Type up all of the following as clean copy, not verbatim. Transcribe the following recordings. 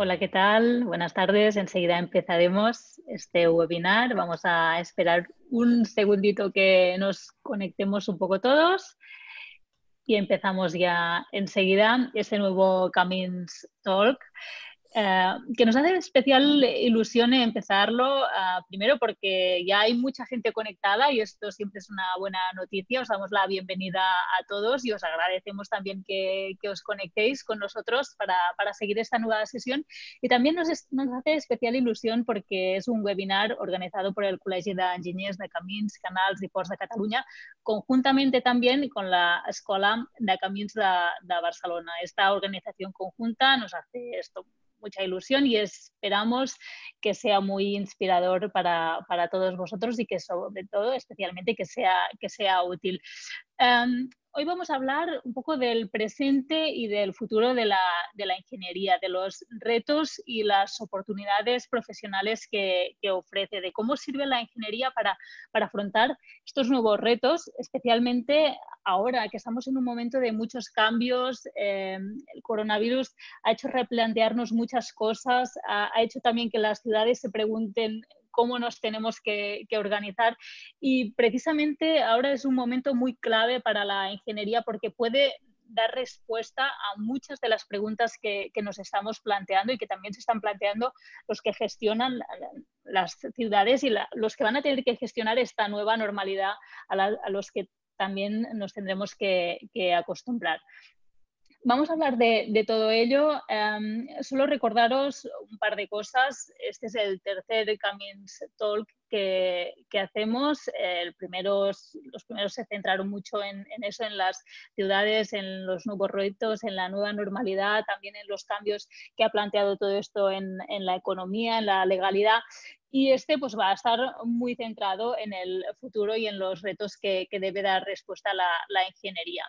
Hola, ¿qué tal? Buenas tardes. Enseguida empezaremos este webinar. Vamos a esperar un segundito que nos conectemos un poco todos y empezamos ya enseguida este nuevo Camins Talk. Que nos hace especial ilusión empezarlo, primero porque ya hay mucha gente conectada y esto siempre es una buena noticia. Os damos la bienvenida a todos y os agradecemos también que os conectéis con nosotros para seguir esta nueva sesión. Y también nos hace especial ilusión porque es un webinar organizado por el Col·legi d'Enginyers de Camins, Canals i Ports de Catalunya, conjuntamente también con la Escola de Camins de Barcelona. Esta organización conjunta nos hace esto mucha ilusión y esperamos que sea muy inspirador para todos vosotros y que sobre todo, especialmente, que sea útil. Hoy vamos a hablar un poco del presente y del futuro de la ingeniería, de los retos y las oportunidades profesionales que ofrece, de cómo sirve la ingeniería para afrontar estos nuevos retos, especialmente ahora que estamos en un momento de muchos cambios. El coronavirus ha hecho replantearnos muchas cosas, ha hecho también que las ciudades se pregunten cómo nos tenemos que organizar, y precisamente ahora es un momento muy clave para la ingeniería porque puede dar respuesta a muchas de las preguntas que nos estamos planteando y que también se están planteando los que gestionan las ciudades y los que van a tener que gestionar esta nueva normalidad a los que también nos tendremos que acostumbrar. Vamos a hablar de todo ello. Solo recordaros un par de cosas. Este es el tercer Camins Talk que hacemos. Los primeros se centraron mucho en eso, en las ciudades, en los nuevos retos, en la nueva normalidad, también en los cambios que ha planteado todo esto en la economía, en la legalidad. Y este pues va a estar muy centrado en el futuro y en los retos que debe dar respuesta la ingeniería.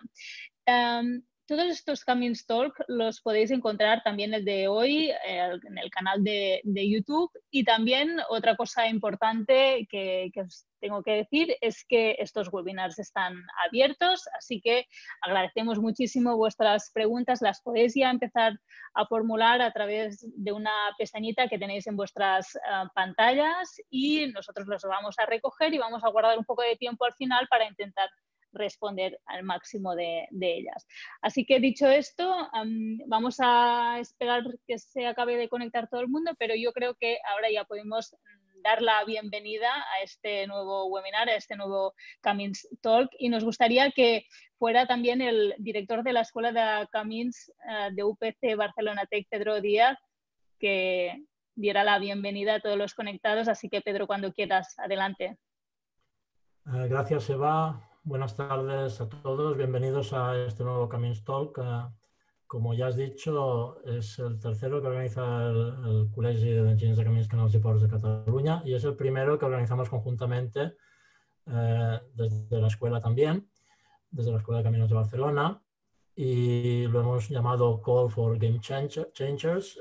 Todos estos Camins Talk los podéis encontrar también el de hoy en el canal de YouTube. Y también otra cosa importante que os tengo que decir es que estos webinars están abiertos, así que agradecemos muchísimo vuestras preguntas. Las podéis ya empezar a formular a través de una pestañita que tenéis en vuestras pantallas, y nosotros los vamos a recoger y vamos a guardar un poco de tiempo al final para intentar responder al máximo de ellas. Así que dicho esto, vamos a esperar que se acabe de conectar todo el mundo, pero yo creo que ahora ya podemos dar la bienvenida a este nuevo webinar, a este nuevo Camins Talk, y nos gustaría que fuera también el director de la Escuela de Camins de UPC Barcelona Tech, Pedro Díaz, que diera la bienvenida a todos los conectados. Así que, Pedro, cuando quieras, adelante. Gracias, Eva. Buenas tardes a todos. Bienvenidos a este nuevo Camins Talk. Como ya has dicho, es el tercero que organiza el Col·legi d'Enginyers de Camins, Canals i Ports de Cataluña, y es el primero que organizamos conjuntamente desde la escuela también, desde la Escuela de Caminos de Barcelona, y lo hemos llamado Call for Game Changers.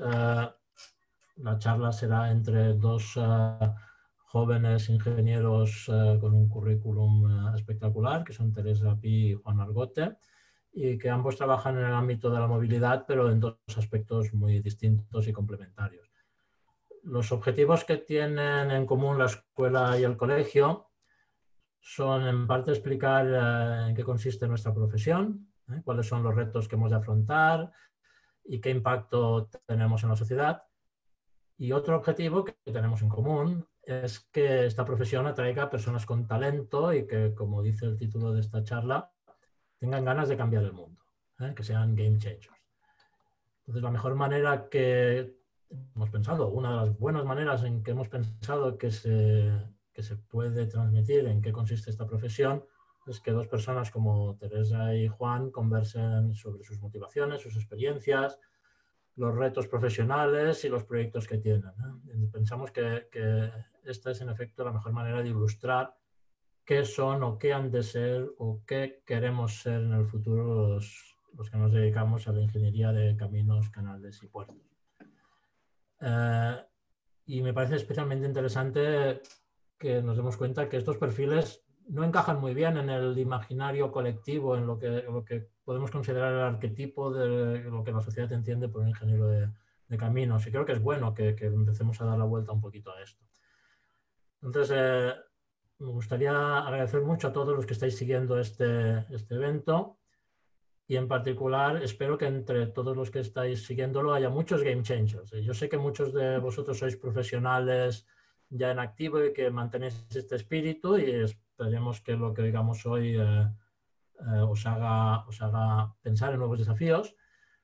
La charla será entre dos jóvenes ingenieros con un currículum espectacular, que son Teresa Pi y Juan Argote, y que ambos trabajan en el ámbito de la movilidad, pero en dos aspectos muy distintos y complementarios. Los objetivos que tienen en común la escuela y el colegio son, en parte, explicar en qué consiste nuestra profesión, cuáles son los retos que hemos de afrontar y qué impacto tenemos en la sociedad. Y otro objetivo que tenemos en común es que esta profesión atraiga a personas con talento y que, como dice el título de esta charla, tengan ganas de cambiar el mundo, que sean game changers. Entonces, la mejor manera que hemos pensado, una de las buenas maneras en que hemos pensado que se puede transmitir en qué consiste esta profesión, es que dos personas como Teresa y Juan conversen sobre sus motivaciones, sus experiencias, los retos profesionales y los proyectos que tienen. Pensamos que esta es, en efecto, la mejor manera de ilustrar qué son o qué han de ser o qué queremos ser en el futuro los que nos dedicamos a la ingeniería de caminos, canales y puertos. Y me parece especialmente interesante que nos demos cuenta que estos perfiles no encajan muy bien en el imaginario colectivo, en lo que podemos considerar el arquetipo de lo que la sociedad entiende por un ingeniero caminos, y creo que es bueno que empecemos a dar la vuelta un poquito a esto. Entonces, me gustaría agradecer mucho a todos los que estáis siguiendo este evento, y en particular espero que entre todos los que estáis siguiéndolo haya muchos game changers. Yo sé que muchos de vosotros sois profesionales ya en activo y que mantenéis este espíritu, y esperemos que lo que digamos hoy os haga pensar en nuevos desafíos,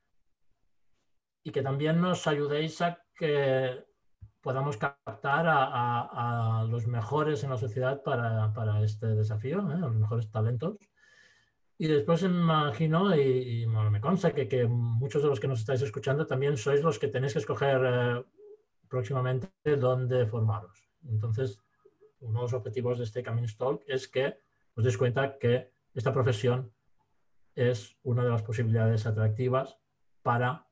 y que también nos ayudéis a que podamos captar a los mejores en la sociedad para este desafío, a los mejores talentos. Y después me imagino, y bueno, me consta que muchos de los que nos estáis escuchando también sois los que tenéis que escoger próximamente dónde formaros. Entonces, uno de los objetivos de este Camins Talk es que os deis cuenta que esta profesión es una de las posibilidades atractivas para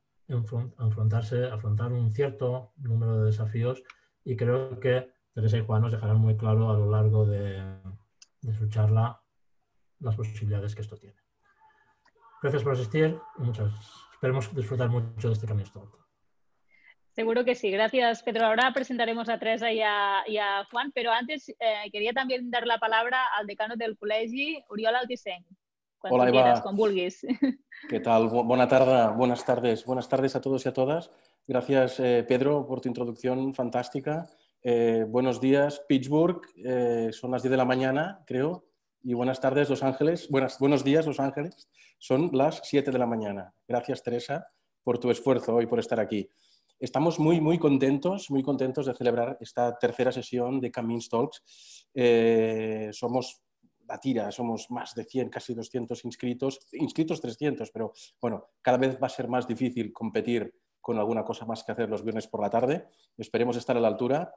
afrontar un cierto número de desafíos, y creo que Teresa y Juan nos dejarán muy claro a lo largo de su charla las posibilidades que esto tiene. Gracias por asistir y esperemos disfrutar mucho de este Camins Talk. Seguro que sí. Gracias, Pedro. Ahora presentaremos a Teresa y a Juan, pero antes quería también dar la palabra al decano del col·legi, Oriol Altisent. Cuando Hola, quieras, Eva. quan vulguis. ¿Qué tal? Buenas tardes. Buenas tardes a todos y a todas. Gracias, Pedro, por tu introducción fantástica. Buenos días, Pittsburgh. Son las 10 de la mañana, creo. Y buenas tardes, Los Ángeles. Buenos días, Los Ángeles. Son las 7 de la mañana. Gracias, Teresa, por tu esfuerzo hoy, por estar aquí. Estamos muy contentos de celebrar esta tercera sesión de Camins Talks. Somos la tira, somos más de 100, casi 200 inscritos 300, pero bueno, cada vez va a ser más difícil competir con alguna cosa más que hacer los viernes por la tarde. Esperemos estar a la altura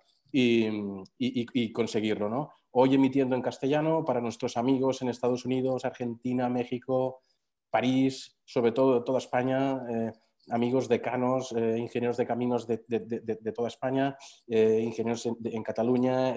y conseguirlo, ¿no? Hoy emitiendo en castellano para nuestros amigos en Estados Unidos, Argentina, México, París, sobre todo de toda España, amigos decanos, ingenieros de caminos de toda España, ingenieros en Cataluña,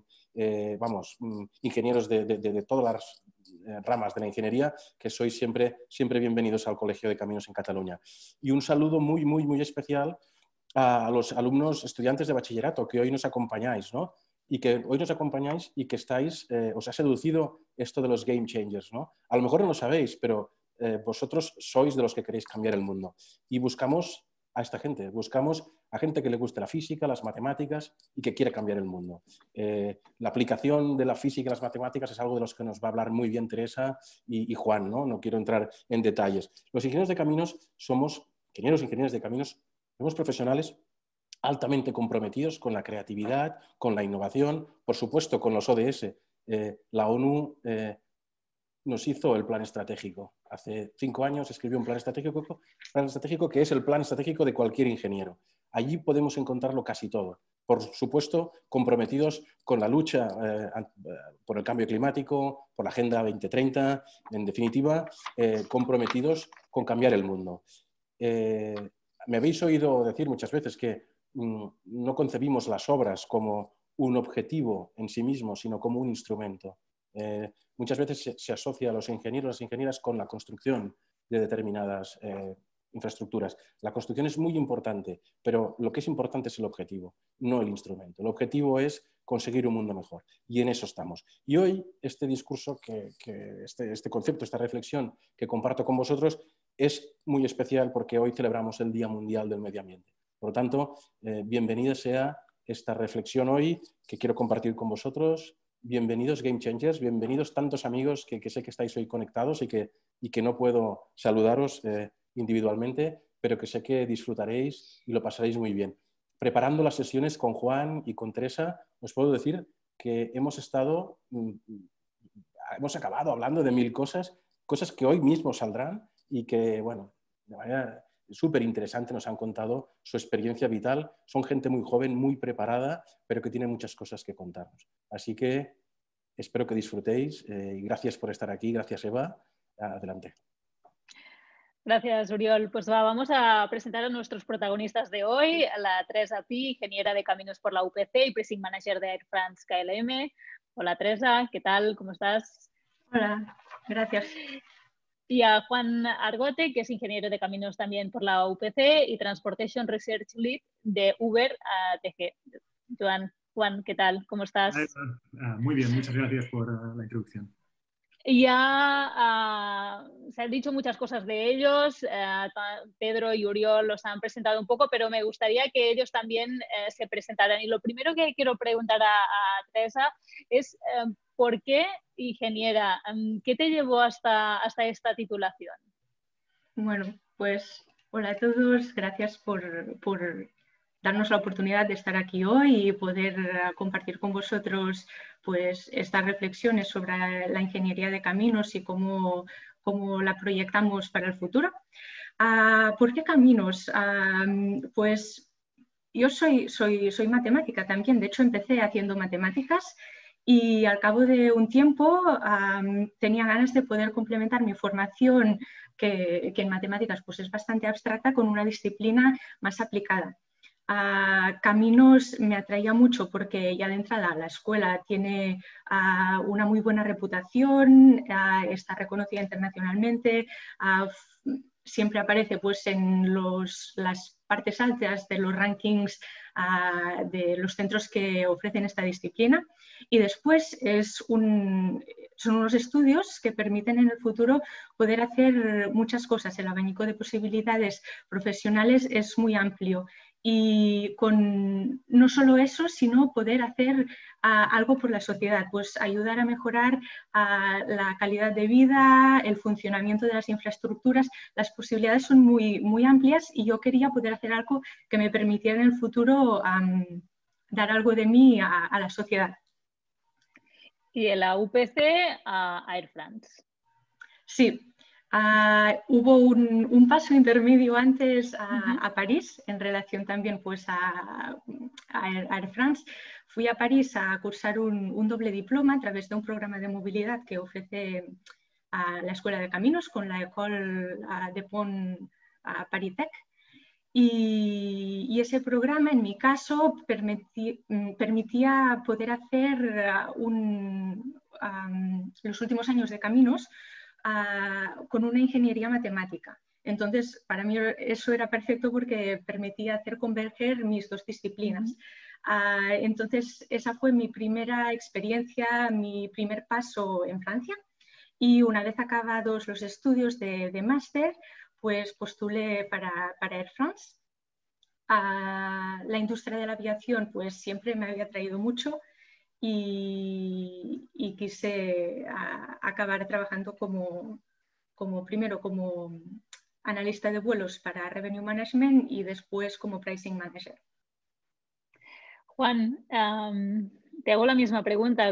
ingenieros de todas las ramas de la ingeniería, que sois siempre bienvenidos al Colegio de Caminos en Cataluña. Y un saludo muy especial a los alumnos estudiantes de bachillerato que hoy nos acompañáis, ¿no? Y que hoy nos acompañáis y que os ha seducido esto de los game changers, ¿no? A lo mejor no lo sabéis, pero vosotros sois de los que queréis cambiar el mundo. Y buscamos a esta gente, buscamos a gente que le guste la física, las matemáticas y que quiera cambiar el mundo. La aplicación de la física y las matemáticas es algo de los que nos va a hablar muy bien Teresa y Juan, ¿no? No quiero entrar en detalles. Los ingenieros de caminos somos ingenieros de caminos, somos profesionales altamente comprometidos con la creatividad, con la innovación, por supuesto con los ODS. La ONU nos hizo el plan estratégico. Hace 5 años escribió un plan estratégico que es el plan estratégico de cualquier ingeniero. Allí podemos encontrarlo casi todo. Por supuesto, comprometidos con la lucha por el cambio climático, por la Agenda 2030, en definitiva, comprometidos con cambiar el mundo. Me habéis oído decir muchas veces que no concebimos las obras como un objetivo en sí mismo, sino como un instrumento. Muchas veces se asocia a los ingenieros, las ingenieras con la construcción de determinadas infraestructuras. La construcción es muy importante, pero lo que es importante es el objetivo, no el instrumento. El objetivo es conseguir un mundo mejor y en eso estamos. Y hoy este discurso, este concepto, esta reflexión que comparto con vosotros es muy especial porque hoy celebramos el Día Mundial del Medio Ambiente. Por lo tanto, bienvenida sea esta reflexión hoy que quiero compartir con vosotros. Bienvenidos Game Changers, bienvenidos tantos amigos que sé que estáis hoy conectados y que no puedo saludaros individualmente, pero que sé que disfrutaréis y lo pasaréis muy bien. Preparando las sesiones con Juan y con Teresa, os puedo decir que hemos acabado hablando de 1000 cosas que hoy mismo saldrán y que, bueno, de manera súper interesante nos han contado su experiencia vital. Son gente muy joven, muy preparada, pero que tiene muchas cosas que contarnos. Así que espero que disfrutéis y gracias por estar aquí. Gracias, Eva. Adelante. Gracias, Oriol. Pues vamos a presentar a nuestros protagonistas de hoy, la Teresa Pi, ingeniera de caminos por la UPC y pricing manager de Air France KLM. Hola, Teresa, ¿qué tal? ¿Cómo estás? Hola, gracias. y a Juan Argote, que es ingeniero de caminos también por la UPC y Transportation Research Lead de Uber ATG. Juan, ¿qué tal? ¿Cómo estás? Muy bien, muchas gracias por la introducción. Ya se han dicho muchas cosas de ellos, Pedro y Oriol los han presentado un poco, pero me gustaría que ellos también se presentaran. Y lo primero que quiero preguntar a Teresa es ¿por qué ingeniera? ¿Qué te llevó hasta esta titulación? Bueno, pues hola a todos, gracias por darnos la oportunidad de estar aquí hoy y poder compartir con vosotros pues, estas reflexiones sobre la ingeniería de caminos y cómo la proyectamos para el futuro. ¿Por qué caminos? Pues yo soy matemática también, de hecho empecé haciendo matemáticas y al cabo de un tiempo tenía ganas de poder complementar mi formación, que en matemáticas pues, es bastante abstracta, con una disciplina más aplicada. Caminos me atraía mucho porque ya de entrada la escuela tiene una muy buena reputación, está reconocida internacionalmente, siempre aparece pues, en las partes altas de los rankings de los centros que ofrecen esta disciplina, y después son unos estudios que permiten en el futuro poder hacer muchas cosas. El abanico de posibilidades profesionales es muy amplio. Y con no solo eso, sino poder hacer algo por la sociedad, pues ayudar a mejorar la calidad de vida, el funcionamiento de las infraestructuras. Las posibilidades son muy, muy amplias y yo quería poder hacer algo que me permitiera en el futuro dar algo de mí a la sociedad. Y en la UPC a Air France. Sí. Hubo un paso intermedio antes a París en relación también pues, a Air France. Fui a París a cursar un doble diploma a través de un programa de movilidad que ofrece la Escuela de Caminos con la École de Pont Paris Tech. Y ese programa, en mi caso, permitía poder hacer los últimos años de caminos con una ingeniería matemática. Entonces, para mí eso era perfecto porque permitía hacer converger mis dos disciplinas. Entonces, esa fue mi primera experiencia, mi primer paso en Francia. Y una vez acabados los estudios de máster, pues postulé para Air France. La industria de la aviación pues siempre me había atraído mucho y quise acabar trabajando primero como analista de vuelos para Revenue Management y después como Pricing Manager. Juan, te hago la misma pregunta.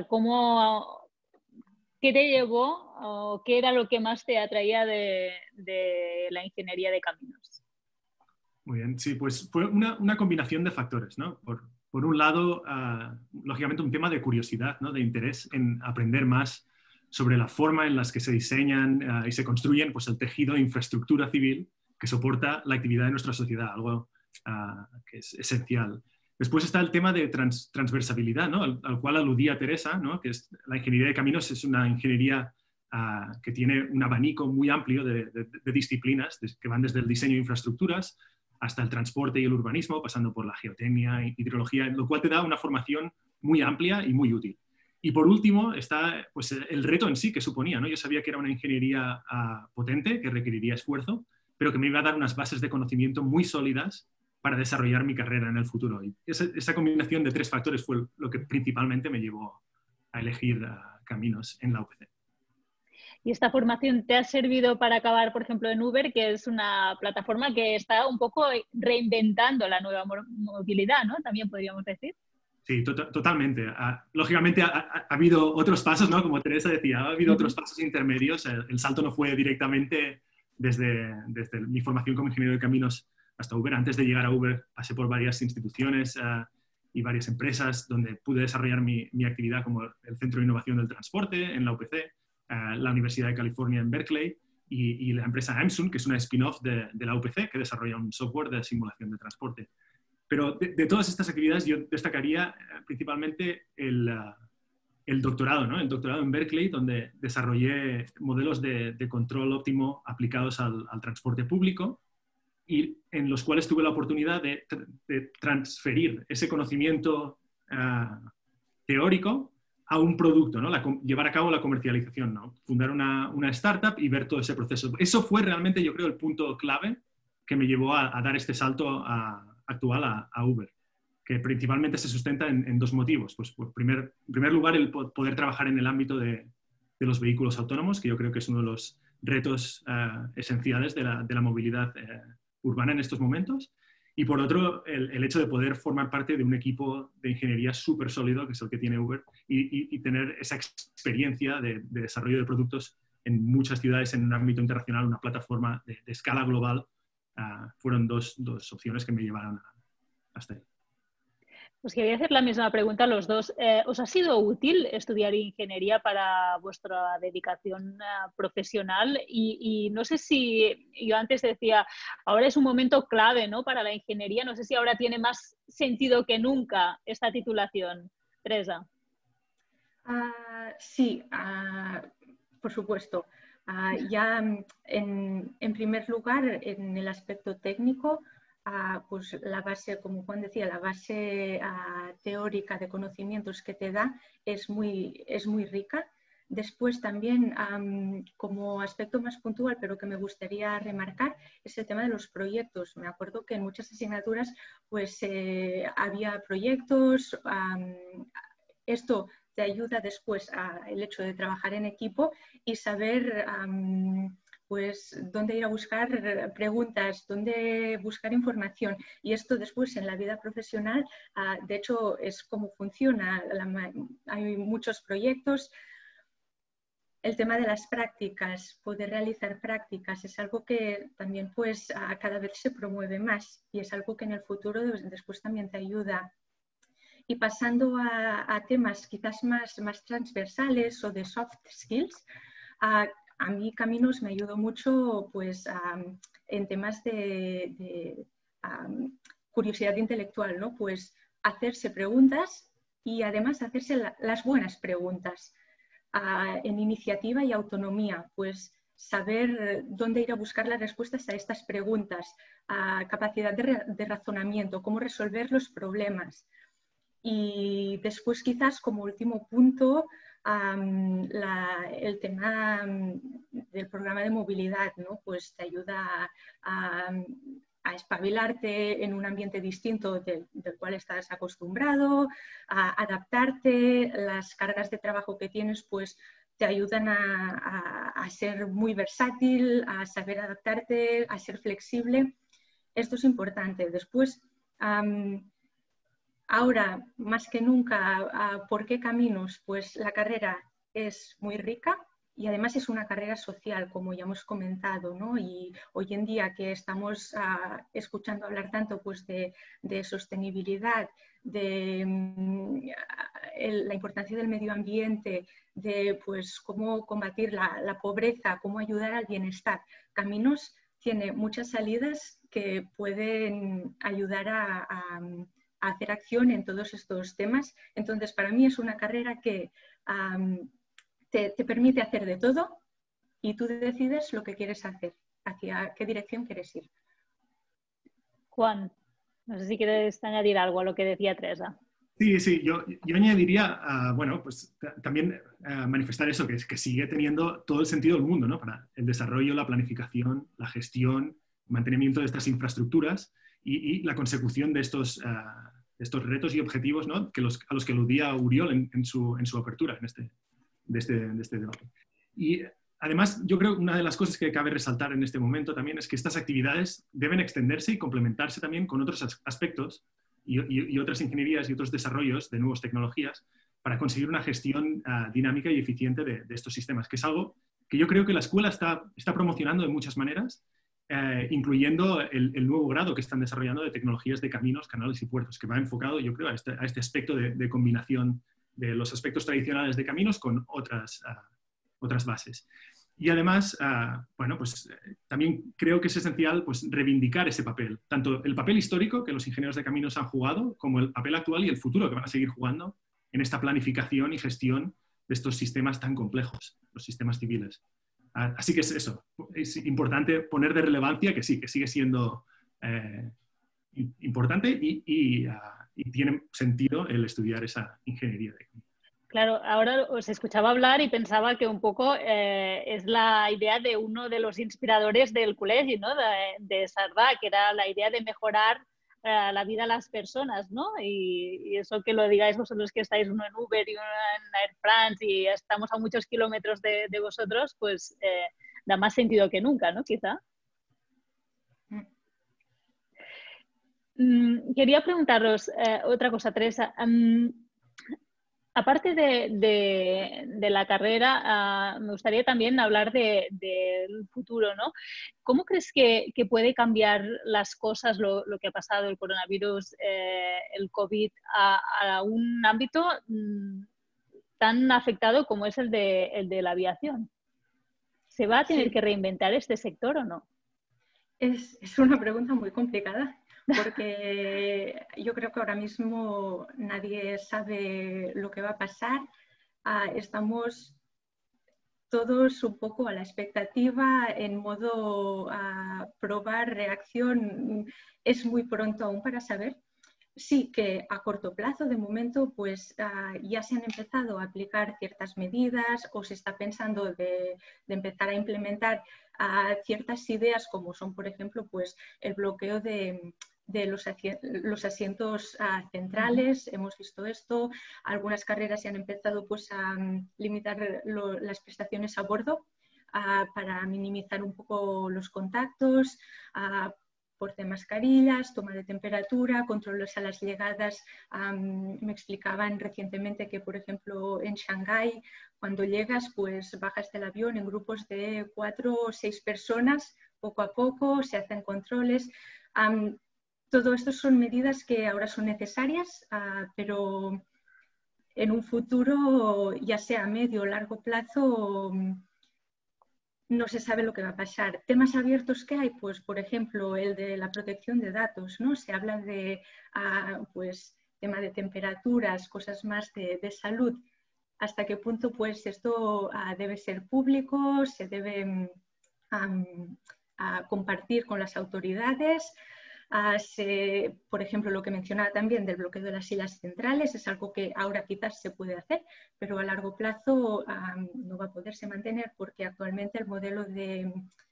¿Qué te llevó o qué era lo que más te atraía de la ingeniería de caminos? Muy bien, sí, pues fue una combinación de factores, ¿no? Por un lado, lógicamente un tema de curiosidad, ¿no? De interés en aprender más sobre la forma en la que se diseñan y se construyen pues, el tejido de infraestructura civil que soporta la actividad de nuestra sociedad, algo que es esencial. Después está el tema de transversabilidad, ¿no? al cual aludía Teresa, ¿no? Que es, la ingeniería de caminos es una ingeniería que tiene un abanico muy amplio de disciplinas que van desde el diseño de infraestructuras hasta el transporte y el urbanismo, pasando por la geotecnia, hidrología, lo cual te da una formación muy amplia y muy útil. Y por último está pues, el reto en sí que suponía, ¿no? Yo sabía que era una ingeniería potente, que requeriría esfuerzo, pero que me iba a dar unas bases de conocimiento muy sólidas para desarrollar mi carrera en el futuro. Y esa combinación de tres factores fue lo que principalmente me llevó a elegir caminos en la UPC. ¿Y esta formación te ha servido para acabar, por ejemplo, en Uber, que es una plataforma que está un poco reinventando la nueva movilidad, ¿no? También podríamos decir. Sí, totalmente. Lógicamente ha habido otros pasos, ¿no? Como Teresa decía, ha habido otros pasos intermedios. El salto no fue directamente desde mi formación como ingeniero de caminos hasta Uber. Antes de llegar a Uber pasé por varias instituciones y varias empresas donde pude desarrollar mi actividad, como el Centro de Innovación del Transporte en la UPC, la Universidad de California en Berkeley y la empresa Amsun, que es una spin-off de la UPC que desarrolla un software de simulación de transporte. Pero de todas estas actividades yo destacaría principalmente el doctorado, ¿no? El doctorado en Berkeley, donde desarrollé modelos de control óptimo aplicados al transporte público y en los cuales tuve la oportunidad de transferir ese conocimiento teórico a un producto, ¿no? Llevar a cabo la comercialización, ¿no? Fundar una startup y ver todo ese proceso. Eso fue realmente, yo creo, el punto clave que me llevó a dar este salto actual a Uber, que principalmente se sustenta en dos motivos. Pues, en primer lugar, el poder trabajar en el ámbito de los vehículos autónomos, que yo creo que es uno de los retos esenciales de la movilidad urbana en estos momentos. Y por otro, el hecho de poder formar parte de un equipo de ingeniería súper sólido, que es el que tiene Uber, y tener esa experiencia de desarrollo de productos en muchas ciudades en un ámbito internacional, una plataforma de escala global, fueron dos opciones que me llevaron hasta ahí. Os quería hacer la misma pregunta a los dos. ¿Os ha sido útil estudiar ingeniería para vuestra dedicación profesional? Y no sé si, yo antes decía, ahora es un momento clave, ¿no?, para la ingeniería. No sé si ahora tiene más sentido que nunca esta titulación. Teresa. Sí, por supuesto. Ya en primer lugar, en el aspecto técnico, pues la base, como Juan decía, la base teórica de conocimientos que te da es muy rica. Después también, como aspecto más puntual, pero que me gustaría remarcar, es el tema de los proyectos. Me acuerdo que en muchas asignaturas pues, había proyectos. Esto te ayuda después el hecho de trabajar en equipo y saber pues dónde ir a buscar preguntas, dónde buscar información. Y esto después en la vida profesional, de hecho, es como funciona. Hay muchos proyectos. El tema de las prácticas, poder realizar prácticas, es algo que también pues, cada vez se promueve más y es algo que en el futuro después también te ayuda. Y pasando a temas quizás más transversales o de soft skills, a mí Caminos me ayudó mucho pues, en temas de curiosidad intelectual, ¿no? Pues hacerse preguntas y además hacerse las buenas preguntas en iniciativa y autonomía, pues saber dónde ir a buscar las respuestas a estas preguntas, capacidad de razonamiento, cómo resolver los problemas. Y después quizás como último punto, el tema del programa de movilidad, ¿no? Pues te ayuda a espabilarte en un ambiente distinto del cual estás acostumbrado, a adaptarte. Las cargas de trabajo que tienes pues te ayudan a ser muy versátil, a saber adaptarte, a ser flexible. Esto es importante. Después, ahora, más que nunca, ¿por qué Caminos? Pues la carrera es muy rica y además es una carrera social, como ya hemos comentado, ¿no? Y hoy en día que estamos escuchando hablar tanto pues, de sostenibilidad, de la importancia del medio ambiente, de pues, cómo combatir la pobreza, cómo ayudar al bienestar, Caminos tiene muchas salidas que pueden ayudar a hacer acción en todos estos temas. Entonces, para mí es una carrera que te permite hacer de todo y tú decides lo que quieres hacer, hacia qué dirección quieres ir. Juan, no sé si quieres añadir algo a lo que decía Teresa. Sí, yo añadiría, bueno, pues también manifestar eso, que sigue teniendo todo el sentido del mundo, ¿no? Para el desarrollo, la planificación, la gestión, mantenimiento de estas infraestructuras y la consecución de estos retos y objetivos, ¿no? a los que aludía Uriol en su apertura de este debate. Y además, yo creo que una de las cosas que cabe resaltar en este momento también es que estas actividades deben extenderse y complementarse también con otros aspectos y otras ingenierías y otros desarrollos de nuevas tecnologías para conseguir una gestión dinámica y eficiente de estos sistemas, que es algo que yo creo que la escuela está promocionando de muchas maneras, incluyendo el nuevo grado que están desarrollando de tecnologías de caminos, canales y puertos, que va enfocado, yo creo, a este aspecto de combinación de los aspectos tradicionales de caminos con otras bases. Y además, bueno, pues también creo que es esencial pues, reivindicar ese papel, tanto el papel histórico que los ingenieros de caminos han jugado, como el papel actual y el futuro que van a seguir jugando en esta planificación y gestión de estos sistemas tan complejos, los sistemas civiles. Así que es eso, es importante poner de relevancia que sí, que sigue siendo importante y tiene sentido el estudiar esa ingeniería de economía. Claro, ahora os escuchaba hablar y pensaba que un poco es la idea de uno de los inspiradores del colegio, ¿no? de Sardà, que era la idea de mejorar la vida de las personas, ¿no? Y eso que lo digáis vosotros que estáis uno en Uber y uno en Air France y estamos a muchos kilómetros de vosotros, pues da más sentido que nunca, ¿no? Quizá. Quería preguntaros otra cosa, Teresa. Aparte de la carrera, me gustaría también hablar del futuro, ¿no? ¿Cómo crees que puede cambiar las cosas, lo que ha pasado, el coronavirus, el COVID, a un ámbito tan afectado como es el de la aviación? ¿Se va a tener que reinventar este sector o no? Es una pregunta muy complicada, porque yo creo que ahora mismo nadie sabe lo que va a pasar. Estamos todos un poco a la expectativa, en modo probar, reacción. Es muy pronto aún para saber. Sí que a corto plazo, de momento, pues ya se han empezado a aplicar ciertas medidas o se está pensando de empezar a implementar ciertas ideas como son, por ejemplo, pues el bloqueo de los asientos centrales. Hemos visto esto. Algunas carreras se han empezado pues a limitar las prestaciones a bordo para minimizar un poco los contactos, porte de mascarillas, toma de temperatura, controles a las llegadas. Me explicaban recientemente que, por ejemplo, en Shanghái, cuando llegas, pues bajas del avión en grupos de 4 o 6 personas, poco a poco, se hacen controles. Todo esto son medidas que ahora son necesarias, pero en un futuro, ya sea a medio o largo plazo, no se sabe lo que va a pasar. Temas abiertos que hay, pues por ejemplo el de la protección de datos, ¿no? Se habla de pues tema de temperaturas, cosas más de salud. ¿Hasta qué punto pues esto debe ser público? ¿Se debe compartir con las autoridades? Por ejemplo, lo que mencionaba también del bloqueo de las sillas centrales es algo que ahora quizás se puede hacer, pero a largo plazo no va a poderse mantener porque actualmente el modelo de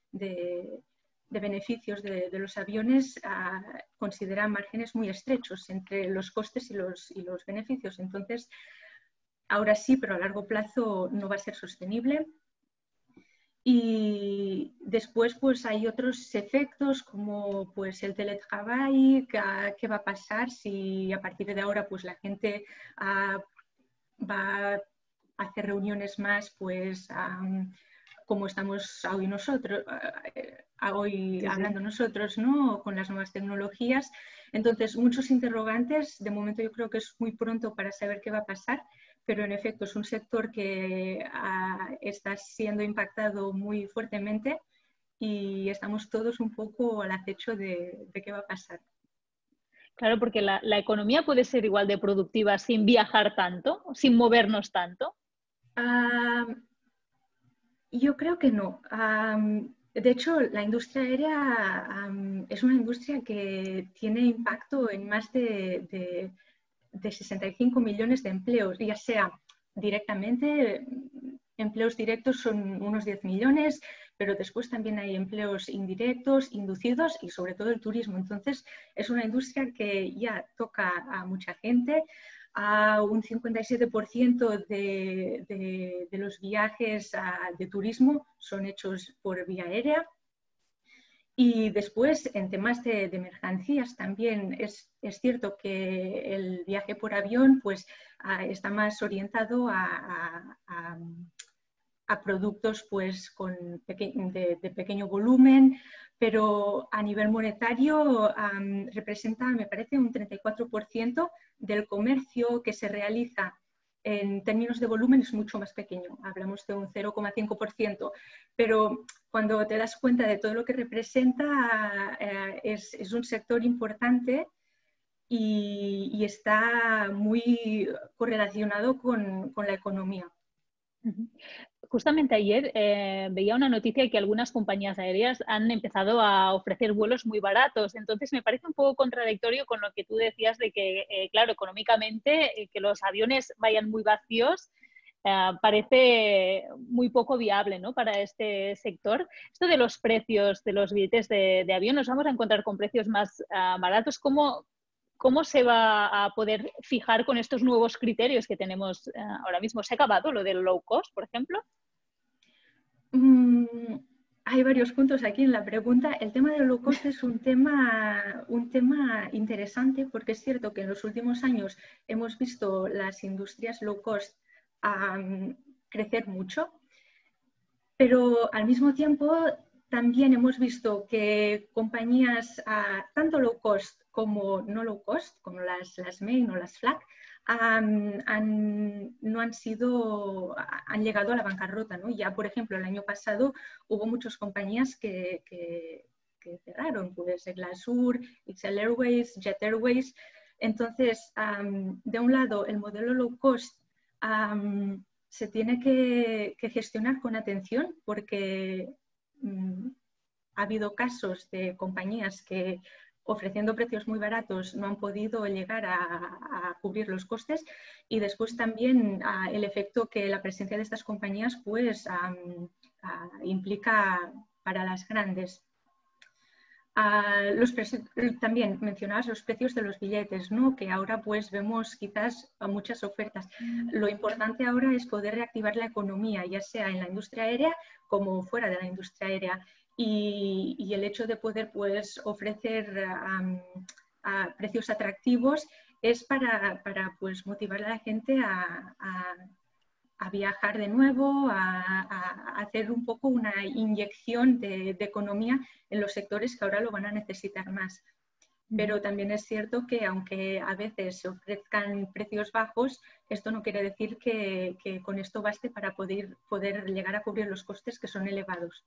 beneficios de los aviones considera márgenes muy estrechos entre los costes y los beneficios. Entonces, ahora sí, pero a largo plazo no va a ser sostenible. Y después pues hay otros efectos como pues el teletrabajo, qué va a pasar si a partir de ahora pues la gente va a hacer reuniones más pues como estamos hoy nosotros, hablando nosotros, ¿no? Con las nuevas tecnologías. Entonces muchos interrogantes, de momento yo creo que es muy pronto para saber qué va a pasar. Pero en efecto es un sector que está siendo impactado muy fuertemente y estamos todos un poco al acecho de qué va a pasar. Claro, porque la economía puede ser igual de productiva sin viajar tanto, sin movernos tanto. Yo creo que no. De hecho, la industria aérea es una industria que tiene impacto en más de 65 millones de empleos, ya sea directamente, empleos directos son unos 10 millones, pero después también hay empleos indirectos, inducidos y sobre todo el turismo. Entonces, es una industria que ya toca a mucha gente. A un 57% de los viajes de turismo son hechos por vía aérea. Y después, en temas de mercancías, también es cierto que el viaje por avión pues, está más orientado a productos pues, de pequeño volumen, pero a nivel monetario representa, me parece, un 34% del comercio que se realiza. En términos de volumen es mucho más pequeño, hablamos de un 0,5%, pero cuando te das cuenta de todo lo que representa es un sector importante y está muy correlacionado con la economía. Justamente ayer veía una noticia que algunas compañías aéreas han empezado a ofrecer vuelos muy baratos. Entonces me parece un poco contradictorio con lo que tú decías de que, claro, económicamente que los aviones vayan muy vacíos parece muy poco viable, ¿no?, para este sector. Esto de los precios de los billetes de avión, nos vamos a encontrar con precios más baratos. ¿Cómo se va a poder fijar con estos nuevos criterios que tenemos ahora mismo? ¿Se ha acabado lo del low cost, por ejemplo? Hay varios puntos aquí en la pregunta. El tema del low cost es un tema interesante, porque es cierto que en los últimos años hemos visto las industrias low cost crecer mucho, pero al mismo tiempo también hemos visto que compañías tanto low cost como no low cost, como las main o las flag, han llegado a la bancarrota, ¿no? Ya, por ejemplo, el año pasado hubo muchas compañías que cerraron, pues Glassur, XL Airways, Jet Airways. Entonces, de un lado, el modelo low cost se tiene que gestionar con atención, porque ha habido casos de compañías que, ofreciendo precios muy baratos, no han podido llegar a cubrir los costes, y después también el efecto que la presencia de estas compañías pues implica para las grandes. También mencionabas los precios de los billetes, ¿no?, que ahora pues vemos quizás muchas ofertas. Lo importante ahora es poder reactivar la economía, ya sea en la industria aérea como fuera de la industria aérea. Y el hecho de poder pues ofrecer precios atractivos es para pues motivar a la gente a viajar de nuevo, a hacer un poco una inyección de economía en los sectores que ahora lo van a necesitar más. Pero también es cierto que aunque a veces se ofrezcan precios bajos, esto no quiere decir que con esto baste para poder llegar a cubrir los costes, que son elevados.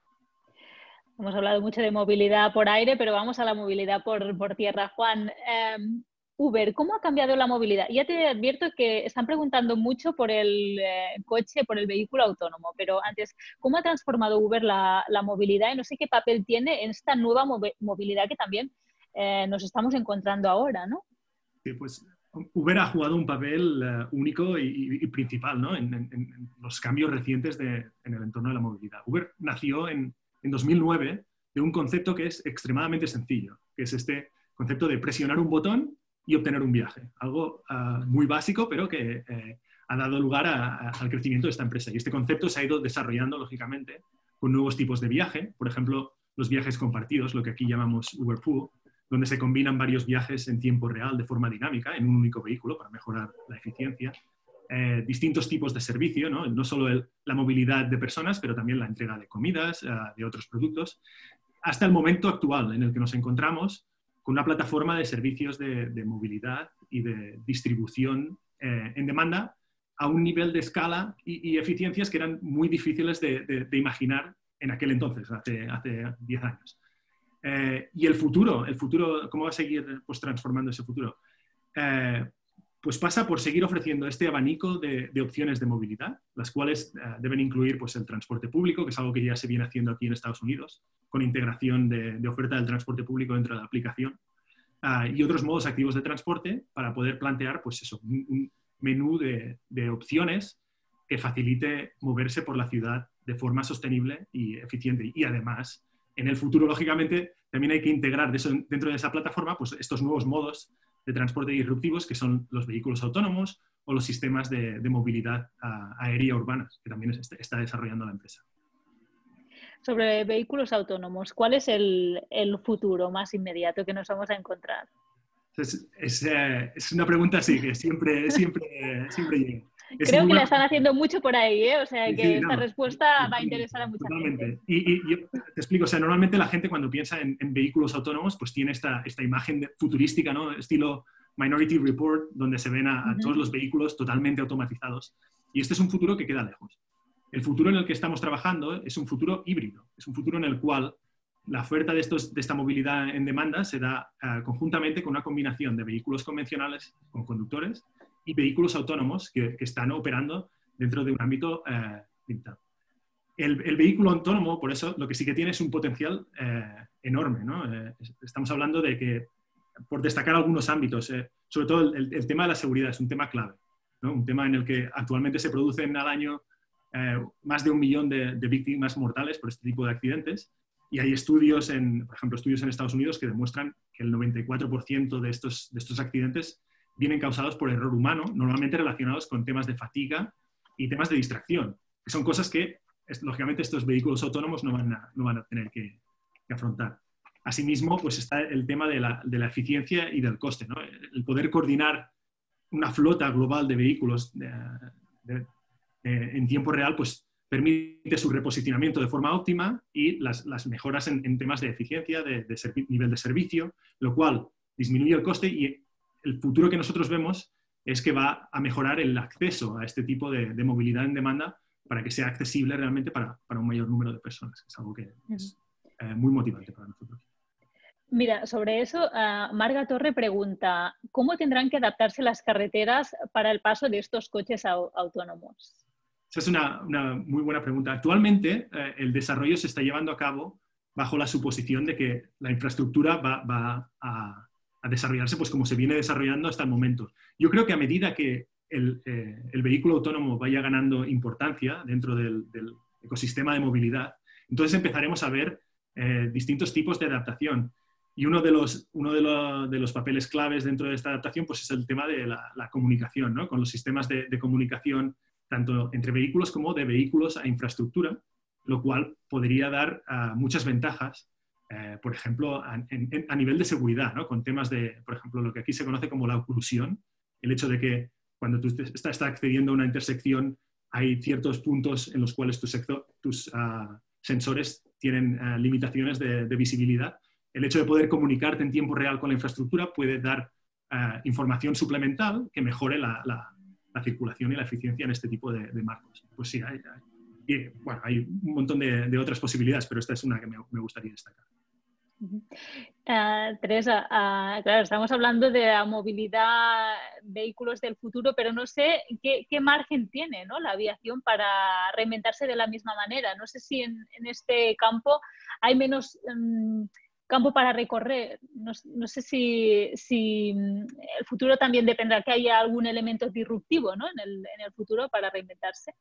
Hemos hablado mucho de movilidad por aire, pero vamos a la movilidad por tierra. Juan, Uber, ¿cómo ha cambiado la movilidad? Ya te advierto que están preguntando mucho por el coche, por el vehículo autónomo, pero antes, ¿cómo ha transformado Uber la movilidad? Y no sé qué papel tiene en esta nueva movilidad que también nos estamos encontrando ahora, ¿no? Sí, pues Uber ha jugado un papel único y principal, ¿no?, en los cambios recientes en el entorno de la movilidad. Uber nació en 2009 de un concepto que es extremadamente sencillo, que es este concepto de presionar un botón y obtener un viaje. Algo muy básico, pero que ha dado lugar al crecimiento de esta empresa. Y este concepto se ha ido desarrollando, lógicamente, con nuevos tipos de viaje. Por ejemplo, los viajes compartidos, lo que aquí llamamos Uber Pool, donde se combinan varios viajes en tiempo real de forma dinámica en un único vehículo para mejorar la eficiencia. Distintos tipos de servicio, no solo la movilidad de personas, pero también la entrega de comidas, de otros productos, hasta el momento actual en el que nos encontramos con una plataforma de servicios de movilidad y de distribución en demanda a un nivel de escala y eficiencias que eran muy difíciles de imaginar en aquel entonces, hace 10 años. Y el futuro, ¿cómo va a seguir pues, transformando ese futuro? Pues pasa por seguir ofreciendo este abanico de opciones de movilidad, las cuales deben incluir pues, el transporte público, que es algo que ya se viene haciendo aquí en Estados Unidos, con integración de oferta del transporte público dentro de la aplicación, y otros modos activos de transporte para poder plantear pues eso, un menú de opciones que facilite moverse por la ciudad de forma sostenible y eficiente. Y además, en el futuro, lógicamente, también hay que integrar dentro de esa plataforma pues, estos nuevos modos de transporte disruptivos, que son los vehículos autónomos o los sistemas de movilidad aérea urbana, que también está desarrollando la empresa. Sobre vehículos autónomos, ¿cuál es el futuro más inmediato que nos vamos a encontrar? Es una pregunta, sí, que siempre llega. Creo que la están haciendo mucho por ahí, ¿eh? O sea, que esta respuesta va a interesar a mucha gente. Y yo te explico, o sea, normalmente la gente cuando piensa en vehículos autónomos, pues tiene esta imagen futurística, ¿no? Estilo Minority Report, donde se ven a todos los vehículos totalmente automatizados. Y este es un futuro que queda lejos. El futuro en el que estamos trabajando es un futuro híbrido, es un futuro en el cual la oferta de esta movilidad en demanda se da conjuntamente con una combinación de vehículos convencionales con conductores y vehículos autónomos que están operando dentro de un ámbito limitado. El vehículo autónomo, por eso, lo que sí que tiene es un potencial enorme, ¿no? Estamos hablando de que, por destacar algunos ámbitos, sobre todo el tema de la seguridad es un tema clave, ¿no? Un tema en el que actualmente se producen al año más de 1 millón de víctimas mortales por este tipo de accidentes. Y hay estudios, por ejemplo, estudios en Estados Unidos que demuestran que el 94% de estos accidentes vienen causados por error humano, normalmente relacionados con temas de fatiga y temas de distracción, que son cosas que, lógicamente, estos vehículos autónomos no van a tener que afrontar. Asimismo, pues está el tema de la eficiencia y del coste, ¿no? El poder coordinar una flota global de vehículos en tiempo real, pues permite su reposicionamiento de forma óptima y las mejoras en temas de eficiencia, de nivel de servicio, lo cual disminuye el coste, y el futuro que nosotros vemos es que va a mejorar el acceso a este tipo de movilidad en demanda para que sea accesible realmente para un mayor número de personas. Es algo que es muy motivante para nosotros. Mira, sobre eso, Marga Torre pregunta, ¿cómo tendrán que adaptarse las carreteras para el paso de estos coches autónomos? Esa es una muy buena pregunta. Actualmente, el desarrollo se está llevando a cabo bajo la suposición de que la infraestructura va a desarrollarse pues como se viene desarrollando hasta el momento. Yo creo que a medida que el vehículo autónomo vaya ganando importancia dentro del ecosistema de movilidad, entonces empezaremos a ver distintos tipos de adaptación. Y uno de los papeles claves dentro de esta adaptación pues es el tema de la comunicación, ¿no? Con los sistemas de comunicación tanto entre vehículos como de vehículos a infraestructura, lo cual podría dar muchas ventajas, por ejemplo, a nivel de seguridad, ¿no? Con temas de, por ejemplo, lo que aquí se conoce como la oclusión, el hecho de que cuando tú estás accediendo a una intersección hay ciertos puntos en los cuales tus sensores tienen limitaciones de visibilidad. El hecho de poder comunicarte en tiempo real con la infraestructura puede dar información suplemental que mejore la circulación y la eficiencia en este tipo de marcos. Pues sí, hay un montón de otras posibilidades, pero esta es una que me gustaría destacar. Teresa, claro, estamos hablando de la movilidad, vehículos del futuro, pero no sé qué margen tiene, ¿no?, la aviación para reinventarse de la misma manera. No sé si en este campo hay menos campo para recorrer. No sé si el futuro también dependerá que haya algún elemento disruptivo, ¿no?, en el futuro para reinventarse.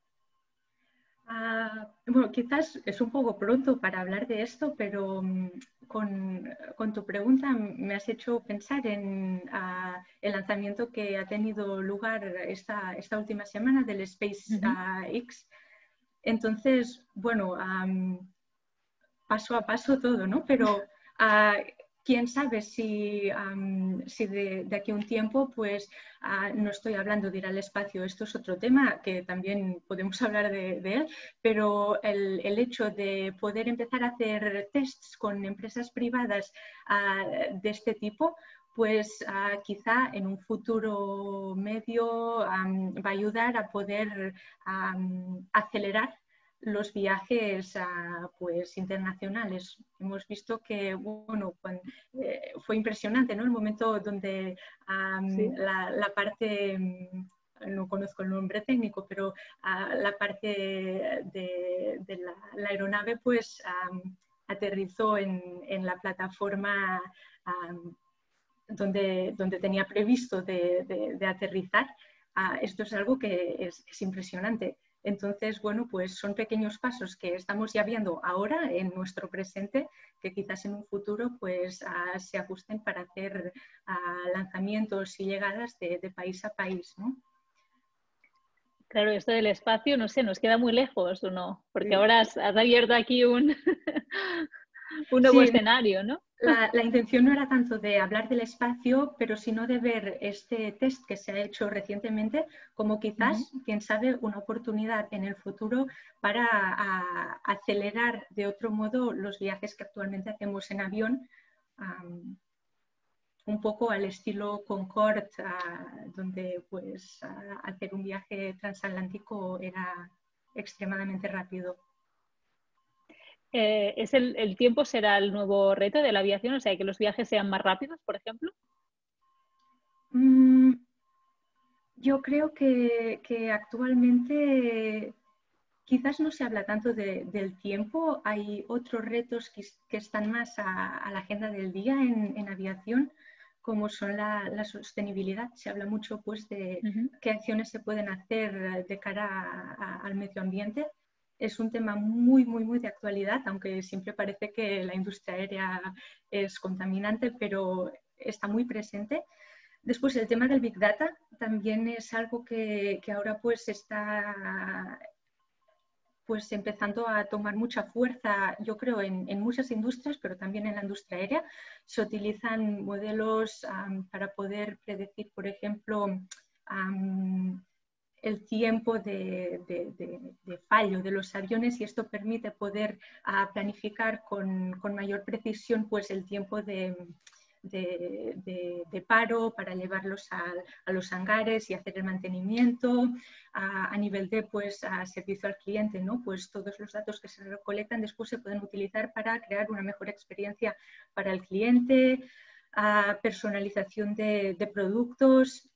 Bueno, quizás es un poco pronto para hablar de esto, pero con tu pregunta me has hecho pensar en el lanzamiento que ha tenido lugar esta última semana del SpaceX. Entonces, bueno, paso a paso todo, ¿no? Pero quién sabe si de aquí a un tiempo, pues no estoy hablando de ir al espacio, esto es otro tema que también podemos hablar de él, pero el hecho de poder empezar a hacer tests con empresas privadas de este tipo, pues quizá en un futuro medio va a ayudar a poder acelerar los viajes pues internacionales. Hemos visto que bueno, fue impresionante, ¿no?, el momento donde sí, la parte, no conozco el nombre técnico, pero la parte de la aeronave pues aterrizó en la plataforma donde tenía previsto de aterrizar. Esto es algo que es impresionante. Entonces, bueno, pues son pequeños pasos que estamos ya viendo ahora en nuestro presente, que quizás en un futuro pues se ajusten para hacer lanzamientos y llegadas de país a país, ¿no? Claro, esto del espacio, no sé, nos queda muy lejos, ¿o no? Porque Sí. ahora has abierto aquí un nuevo escenario, ¿no? La intención no era tanto de hablar del espacio, pero sino de ver este test que se ha hecho recientemente como quizás, quién sabe, una oportunidad en el futuro para acelerar de otro modo los viajes que actualmente hacemos en avión, un poco al estilo Concorde, donde pues hacer un viaje transatlántico era extremadamente rápido. ¿El tiempo será el nuevo reto de la aviación? O sea, que los viajes sean más rápidos, por ejemplo. Yo creo que actualmente quizás no se habla tanto del tiempo. Hay otros retos que están más a la agenda del día en aviación, como son la sostenibilidad. Se habla mucho pues, de qué acciones se pueden hacer de cara al medio ambiente. Es un tema muy, muy, muy de actualidad, aunque siempre parece que la industria aérea es contaminante, pero está muy presente. Después, el tema del Big Data también es algo que ahora pues está pues empezando a tomar mucha fuerza, yo creo, en muchas industrias, pero también en la industria aérea. Se utilizan modelos para poder predecir, por ejemplo, el tiempo de fallo de los aviones, y esto permite poder planificar con mayor precisión pues, el tiempo de paro para llevarlos a los hangares y hacer el mantenimiento. A nivel de pues, servicio al cliente, ¿no? Pues todos los datos que se recolectan después se pueden utilizar para crear una mejor experiencia para el cliente, personalización de productos.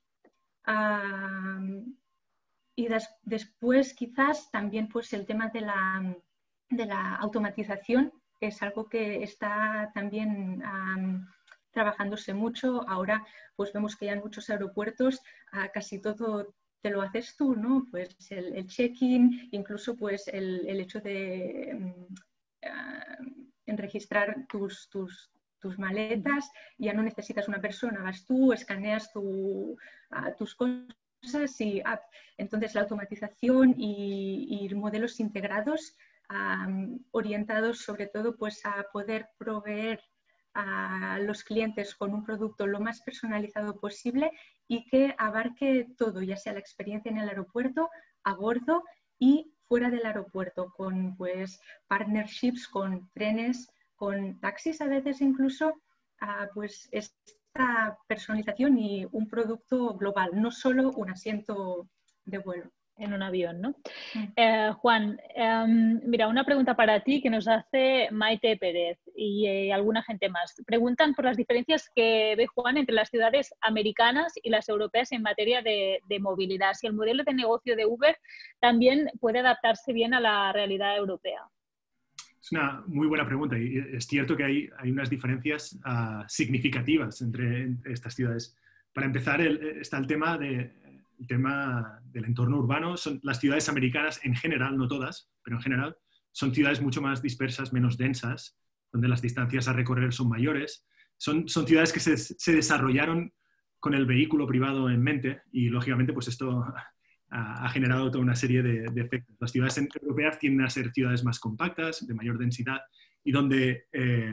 Y después quizás también pues, el tema de la automatización es algo que está también trabajándose mucho. Ahora pues vemos que ya en muchos aeropuertos casi todo te lo haces tú, ¿no? Pues el check-in, incluso pues el hecho de registrar tus maletas, ya no necesitas una persona, vas tú, escaneas tus cosas y entonces la automatización y modelos integrados orientados sobre todo pues a poder proveer a los clientes con un producto lo más personalizado posible y que abarque todo, ya sea la experiencia en el aeropuerto, a bordo y fuera del aeropuerto, con pues partnerships con trenes, con taxis a veces incluso, pues esta personalización y un producto global, no solo un asiento de vuelo. En un avión, ¿no? Juan, mira, una pregunta para ti que nos hace Maite Pérez y alguna gente más. Preguntan por las diferencias que ve Juan entre las ciudades americanas y las europeas en materia de movilidad. Si el modelo de negocio de Uber también puede adaptarse bien a la realidad europea. Es una muy buena pregunta y es cierto que hay unas diferencias significativas entre estas ciudades. Para empezar, está el tema del entorno urbano. Son las ciudades americanas en general, no todas, pero en general, son ciudades mucho más dispersas, menos densas, donde las distancias a recorrer son mayores. Son ciudades que se desarrollaron con el vehículo privado en mente y, lógicamente, pues esto ha generado toda una serie de efectos. Las ciudades europeas tienden a ser ciudades más compactas, de mayor densidad y donde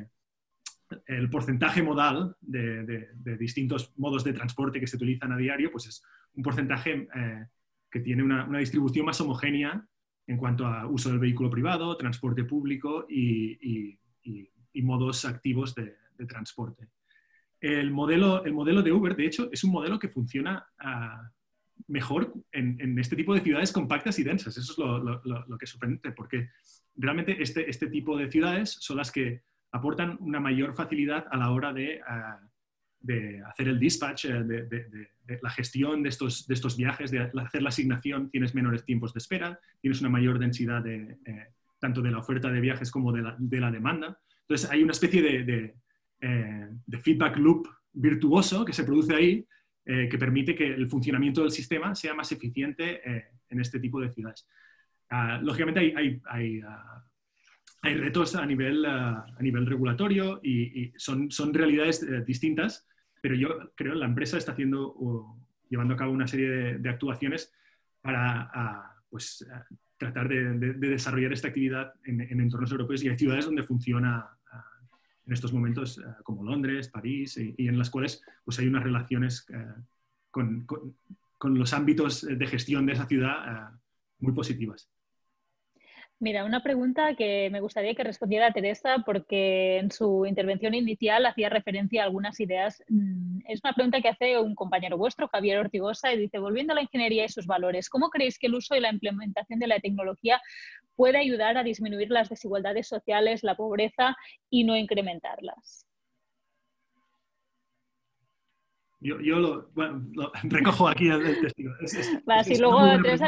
el porcentaje modal de distintos modos de transporte que se utilizan a diario pues es un porcentaje que tiene una distribución más homogénea en cuanto a uso del vehículo privado, transporte público y modos activos de transporte. El modelo de Uber, de hecho, es un modelo que funciona mejor en este tipo de ciudades compactas y densas. Eso es lo que es sorprendente, porque realmente este tipo de ciudades son las que aportan una mayor facilidad a la hora de hacer el dispatch, de la gestión de estos viajes, de hacer la asignación. Tienes menores tiempos de espera, tienes una mayor densidad tanto de la oferta de viajes como de la demanda. Entonces hay una especie de feedback loop virtuoso que se produce ahí, que permite que el funcionamiento del sistema sea más eficiente en este tipo de ciudades. Lógicamente hay retos a nivel regulatorio y son realidades distintas, pero yo creo que la empresa está llevando a cabo una serie de actuaciones para tratar de desarrollar esta actividad en entornos europeos, y hay ciudades donde funciona en estos momentos como Londres, París, y en las cuales pues, hay unas relaciones con los ámbitos de gestión de esa ciudad muy positivas. Mira, una pregunta que me gustaría que respondiera Teresa, porque en su intervención inicial hacía referencia a algunas ideas. Es una pregunta que hace un compañero vuestro, Javier Ortigosa, y dice: volviendo a la ingeniería y sus valores, ¿cómo creéis que el uso y la implementación de la tecnología puede ayudar a disminuir las desigualdades sociales, la pobreza y no incrementarlas. Yo lo recojo aquí el testigo. Y luego Teresa...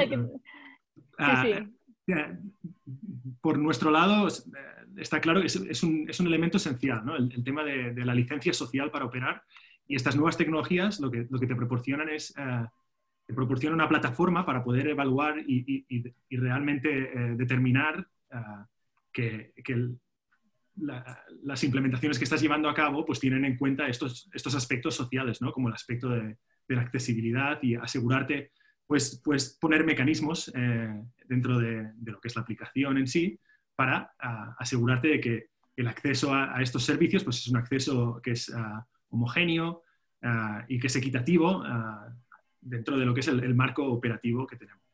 Por nuestro lado, está claro que es un elemento esencial, ¿no? El tema de la licencia social para operar, y estas nuevas tecnologías lo que te proporcionan es te proporcionan una plataforma para poder evaluar y realmente determinar que las implementaciones que estás llevando a cabo pues tienen en cuenta estos aspectos sociales, ¿no? Como el aspecto de la accesibilidad y asegurarte pues poner mecanismos dentro de lo que es la aplicación en sí para asegurarte de que el acceso a estos servicios pues es un acceso que es homogéneo y que es equitativo dentro de lo que es el marco operativo que tenemos.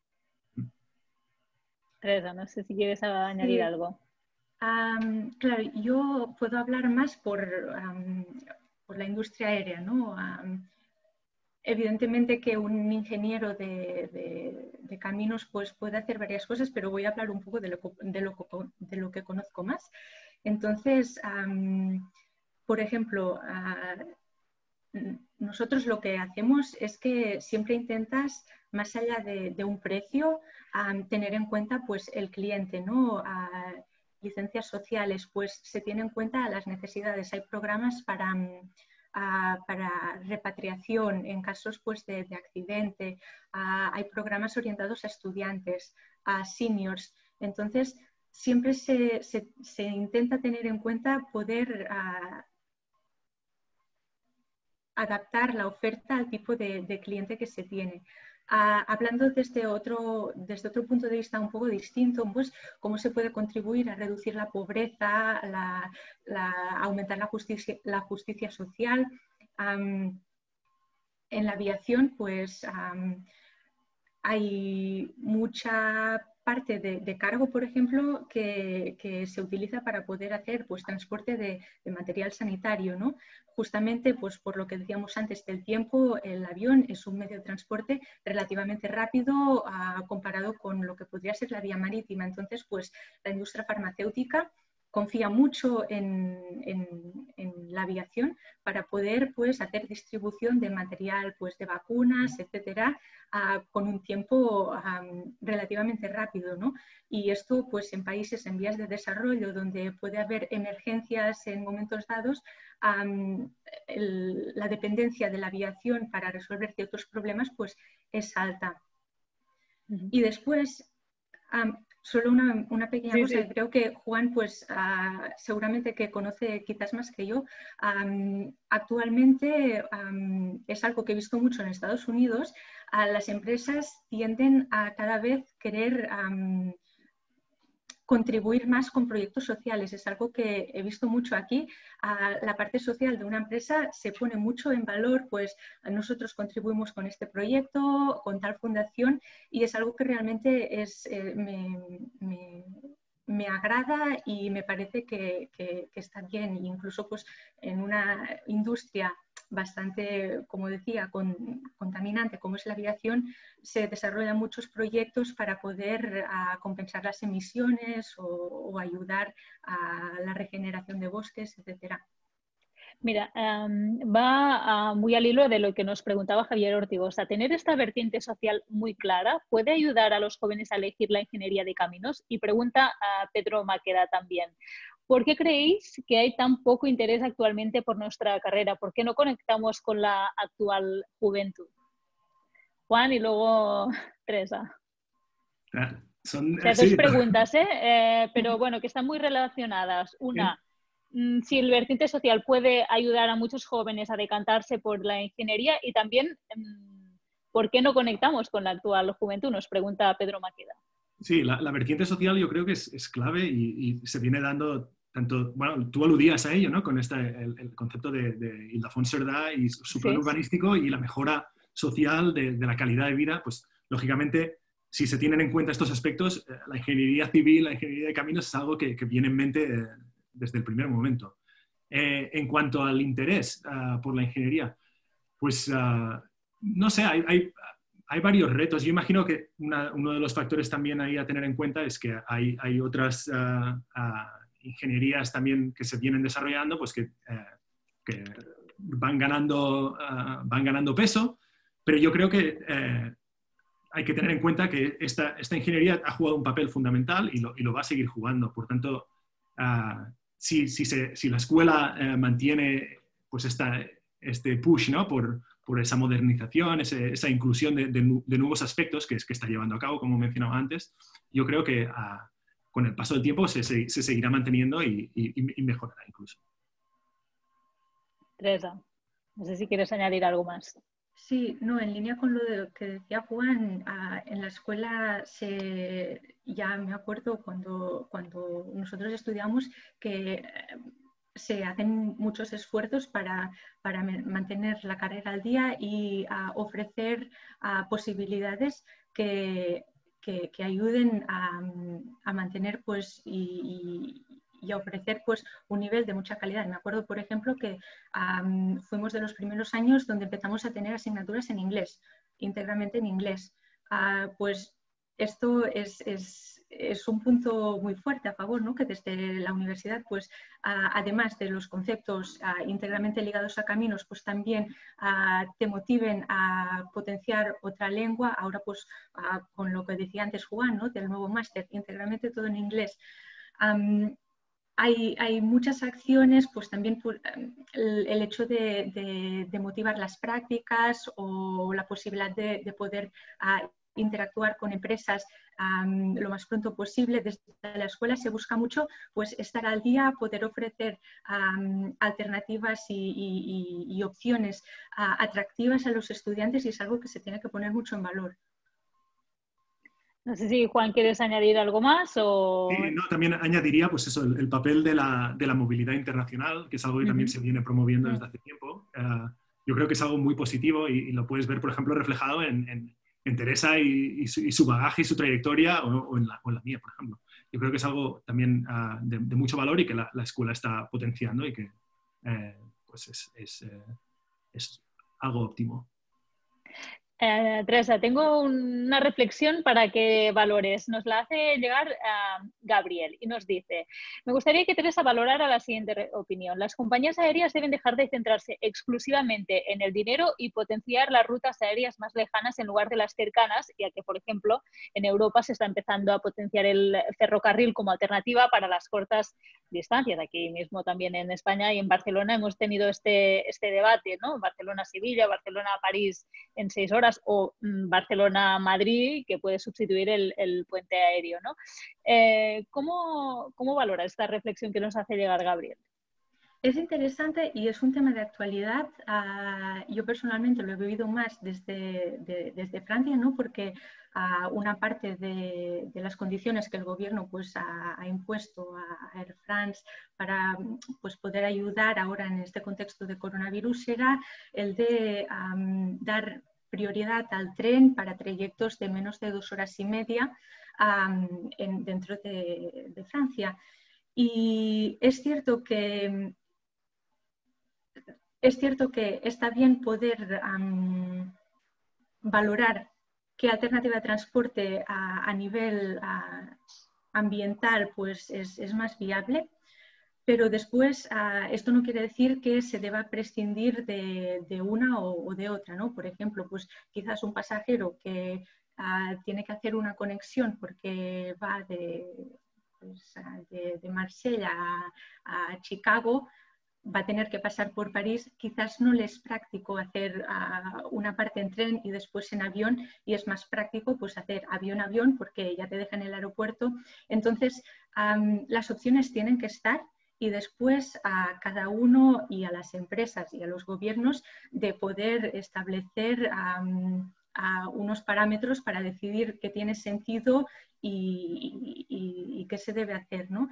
Teresa, no sé si quieres añadir algo. Claro, yo puedo hablar más por la industria aérea, ¿no? Evidentemente que un ingeniero de caminos pues, puede hacer varias cosas, pero voy a hablar un poco de lo que conozco más. Entonces, por ejemplo, nosotros lo que hacemos es que siempre intentas, más allá de un precio, tener en cuenta pues, el cliente, ¿no? Licencias sociales, pues se tiene en cuenta las necesidades. Hay programas para repatriación en casos pues, de accidente, hay programas orientados a estudiantes, a seniors. Entonces, siempre se intenta tener en cuenta poder adaptar la oferta al tipo de cliente que se tiene. Hablando desde otro punto de vista un poco distinto, pues cómo se puede contribuir a reducir la pobreza, aumentar la justicia social. En la aviación, pues hay mucha parte de cargo, por ejemplo, que se utiliza para poder hacer pues, transporte de material sanitario, ¿no? Justamente pues, por lo que decíamos antes del tiempo, el avión es un medio de transporte relativamente rápido comparado con lo que podría ser la vía marítima. Entonces, pues, la industria farmacéutica confía mucho en la aviación para poder pues, hacer distribución de material pues, de vacunas, etcétera, con un tiempo relativamente rápido, ¿no? Y esto pues, en países en vías de desarrollo donde puede haber emergencias en momentos dados, la dependencia de la aviación para resolver ciertos problemas pues, es alta. Y después... solo una pequeña cosa, sí. Creo que Juan, pues seguramente que conoce quizás más que yo. Actualmente es algo que he visto mucho en Estados Unidos. Las empresas tienden a cada vez querer contribuir más con proyectos sociales. Es algo que he visto mucho aquí. La parte social de una empresa se pone mucho en valor, pues nosotros contribuimos con este proyecto, con tal fundación, y es algo que realmente me agrada y me parece que está bien. Incluso pues, en una industria bastante, como decía, contaminante como es la aviación, se desarrollan muchos proyectos para poder compensar las emisiones o ayudar a la regeneración de bosques, etcétera. Mira, va muy al hilo de lo que nos preguntaba Javier Ortigosa. Tener esta vertiente social muy clara puede ayudar a los jóvenes a elegir la ingeniería de caminos. Y pregunta a Pedro Maqueda también. ¿Por qué creéis que hay tan poco interés actualmente por nuestra carrera? ¿Por qué no conectamos con la actual juventud? Juan y luego Teresa. Son dos preguntas, pero bueno, que están muy relacionadas. Una, si el vertiente social puede ayudar a muchos jóvenes a decantarse por la ingeniería, y también, ¿por qué no conectamos con la actual juventud? Nos pregunta Pedro Maqueda. Sí, la vertiente social yo creo que es clave y se viene dando tanto, bueno, tú aludías a ello, ¿no? Con el concepto de Ildefons Cerdà y su plan urbanístico y la mejora social de la calidad de vida, pues lógicamente, si se tienen en cuenta estos aspectos, la ingeniería civil, la ingeniería de caminos es algo que viene en mente desde el primer momento. En cuanto al interés por la ingeniería, pues no sé, hay varios retos. Yo imagino que uno de los factores también ahí a tener en cuenta es que hay otras ingenierías también que se vienen desarrollando, pues que van ganando peso, pero yo creo que hay que tener en cuenta que esta ingeniería ha jugado un papel fundamental y lo va a seguir jugando. Por tanto, si la escuela mantiene pues este push, ¿no? por esa modernización, esa inclusión de nuevos aspectos que está llevando a cabo, como mencionaba antes, yo creo que con el paso del tiempo se seguirá manteniendo y mejorará incluso. Teresa, no sé si quieres añadir algo más. Sí, no, en línea con lo que decía Juan, en la escuela ya me acuerdo cuando nosotros estudiamos que se hacen muchos esfuerzos para mantener la carrera al día y ofrecer posibilidades que ayuden a mantener pues, y a ofrecer pues, un nivel de mucha calidad. Me acuerdo, por ejemplo, que fuimos de los primeros años donde empezamos a tener asignaturas en inglés, íntegramente en inglés. Pues esto es un punto muy fuerte a favor, ¿no? Que desde la universidad, pues, además de los conceptos íntegramente ligados a caminos, pues también te motiven a potenciar otra lengua. Ahora, pues, con lo que decía antes Juan, ¿no? Del nuevo máster, íntegramente todo en inglés. Hay muchas acciones, pues también el hecho de motivar las prácticas o la posibilidad de poder interactuar con empresas lo más pronto posible. Desde la escuela se busca mucho pues, estar al día, poder ofrecer alternativas y opciones atractivas a los estudiantes, y es algo que se tiene que poner mucho en valor. No sé si, Juan, ¿quieres añadir algo más? O... Sí, no, también añadiría pues eso, el papel de la movilidad internacional, que es algo que también se viene promoviendo desde hace tiempo. Yo creo que es algo muy positivo y lo puedes ver, por ejemplo, reflejado en Teresa y su bagaje y su trayectoria o en la mía, por ejemplo. Yo creo que es algo también de mucho valor y que la escuela está potenciando y que pues es algo óptimo. Teresa, tengo una reflexión para que valores. Nos la hace llegar Gabriel y nos dice: me gustaría que Teresa valorara la siguiente opinión. Las compañías aéreas deben dejar de centrarse exclusivamente en el dinero y potenciar las rutas aéreas más lejanas en lugar de las cercanas, ya que, por ejemplo, en Europa se está empezando a potenciar el ferrocarril como alternativa para las cortas distancias. Aquí mismo también en España y en Barcelona hemos tenido este debate, ¿no? Barcelona-Sevilla, Barcelona-París en 6 horas, o Barcelona-Madrid, que puede sustituir el puente aéreo, ¿no? ¿Cómo valora esta reflexión que nos hace llegar Gabriel? Es interesante y es un tema de actualidad. Yo personalmente lo he vivido más desde Francia, ¿no? Porque una parte de las condiciones que el gobierno pues, ha impuesto a Air France para pues, poder ayudar ahora en este contexto de coronavirus era el de dar prioridad al tren para trayectos de menos de 2 horas y media dentro de Francia. Y es cierto que está bien poder valorar qué alternativa de transporte a nivel ambiental pues es más viable, pero después esto no quiere decir que se deba prescindir de una o de otra, ¿no? Por ejemplo, pues quizás un pasajero que tiene que hacer una conexión porque va de Marsella a Chicago, va a tener que pasar por París, quizás no le es práctico hacer una parte en tren y después en avión, y es más práctico pues hacer avión-avión porque ya te deja en el aeropuerto. Entonces, las opciones tienen que estar, y después a cada uno y a las empresas y a los gobiernos de poder establecer unos parámetros para decidir qué tiene sentido y qué se debe hacer, ¿no?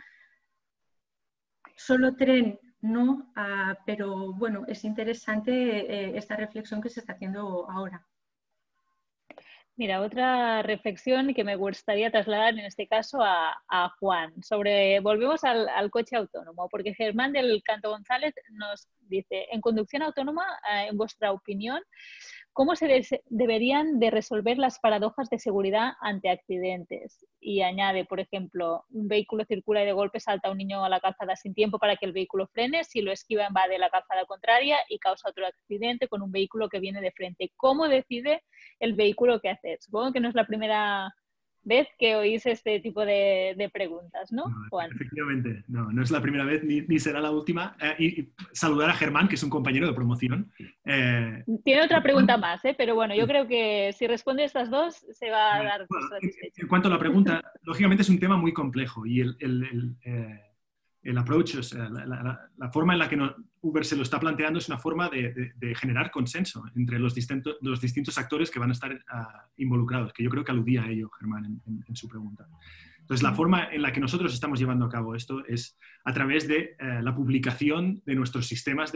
Solo tren no, pero bueno, es interesante esta reflexión que se está haciendo ahora. Mira, otra reflexión que me gustaría trasladar en este caso a Juan. Volvemos al coche autónomo, porque Germán del Canto González nos dice: en conducción autónoma, en vuestra opinión, ¿cómo deberían de resolver las paradojas de seguridad ante accidentes? Y añade, por ejemplo, un vehículo circula y de golpe salta un niño a la calzada sin tiempo para que el vehículo frene, si lo esquiva invade la calzada contraria y causa otro accidente con un vehículo que viene de frente. ¿Cómo decide el vehículo qué hacer? Supongo que no es la primera vez que oís este tipo de preguntas, ¿no, Juan? Efectivamente, no es la primera vez ni será la última. Y saludar a Germán, que es un compañero de promoción. Tiene otra pregunta más, pero bueno, yo creo que si responde estas dos se va a dar satisfecho. En cuanto a la pregunta, lógicamente es un tema muy complejo y el approach, o sea, la forma en la que Uber se lo está planteando es una forma de generar consenso entre los distintos actores que van a estar involucrados, que yo creo que aludía a ello Germán en su pregunta. Entonces, la forma en la que nosotros estamos llevando a cabo esto es a través de la publicación de nuestros sistemas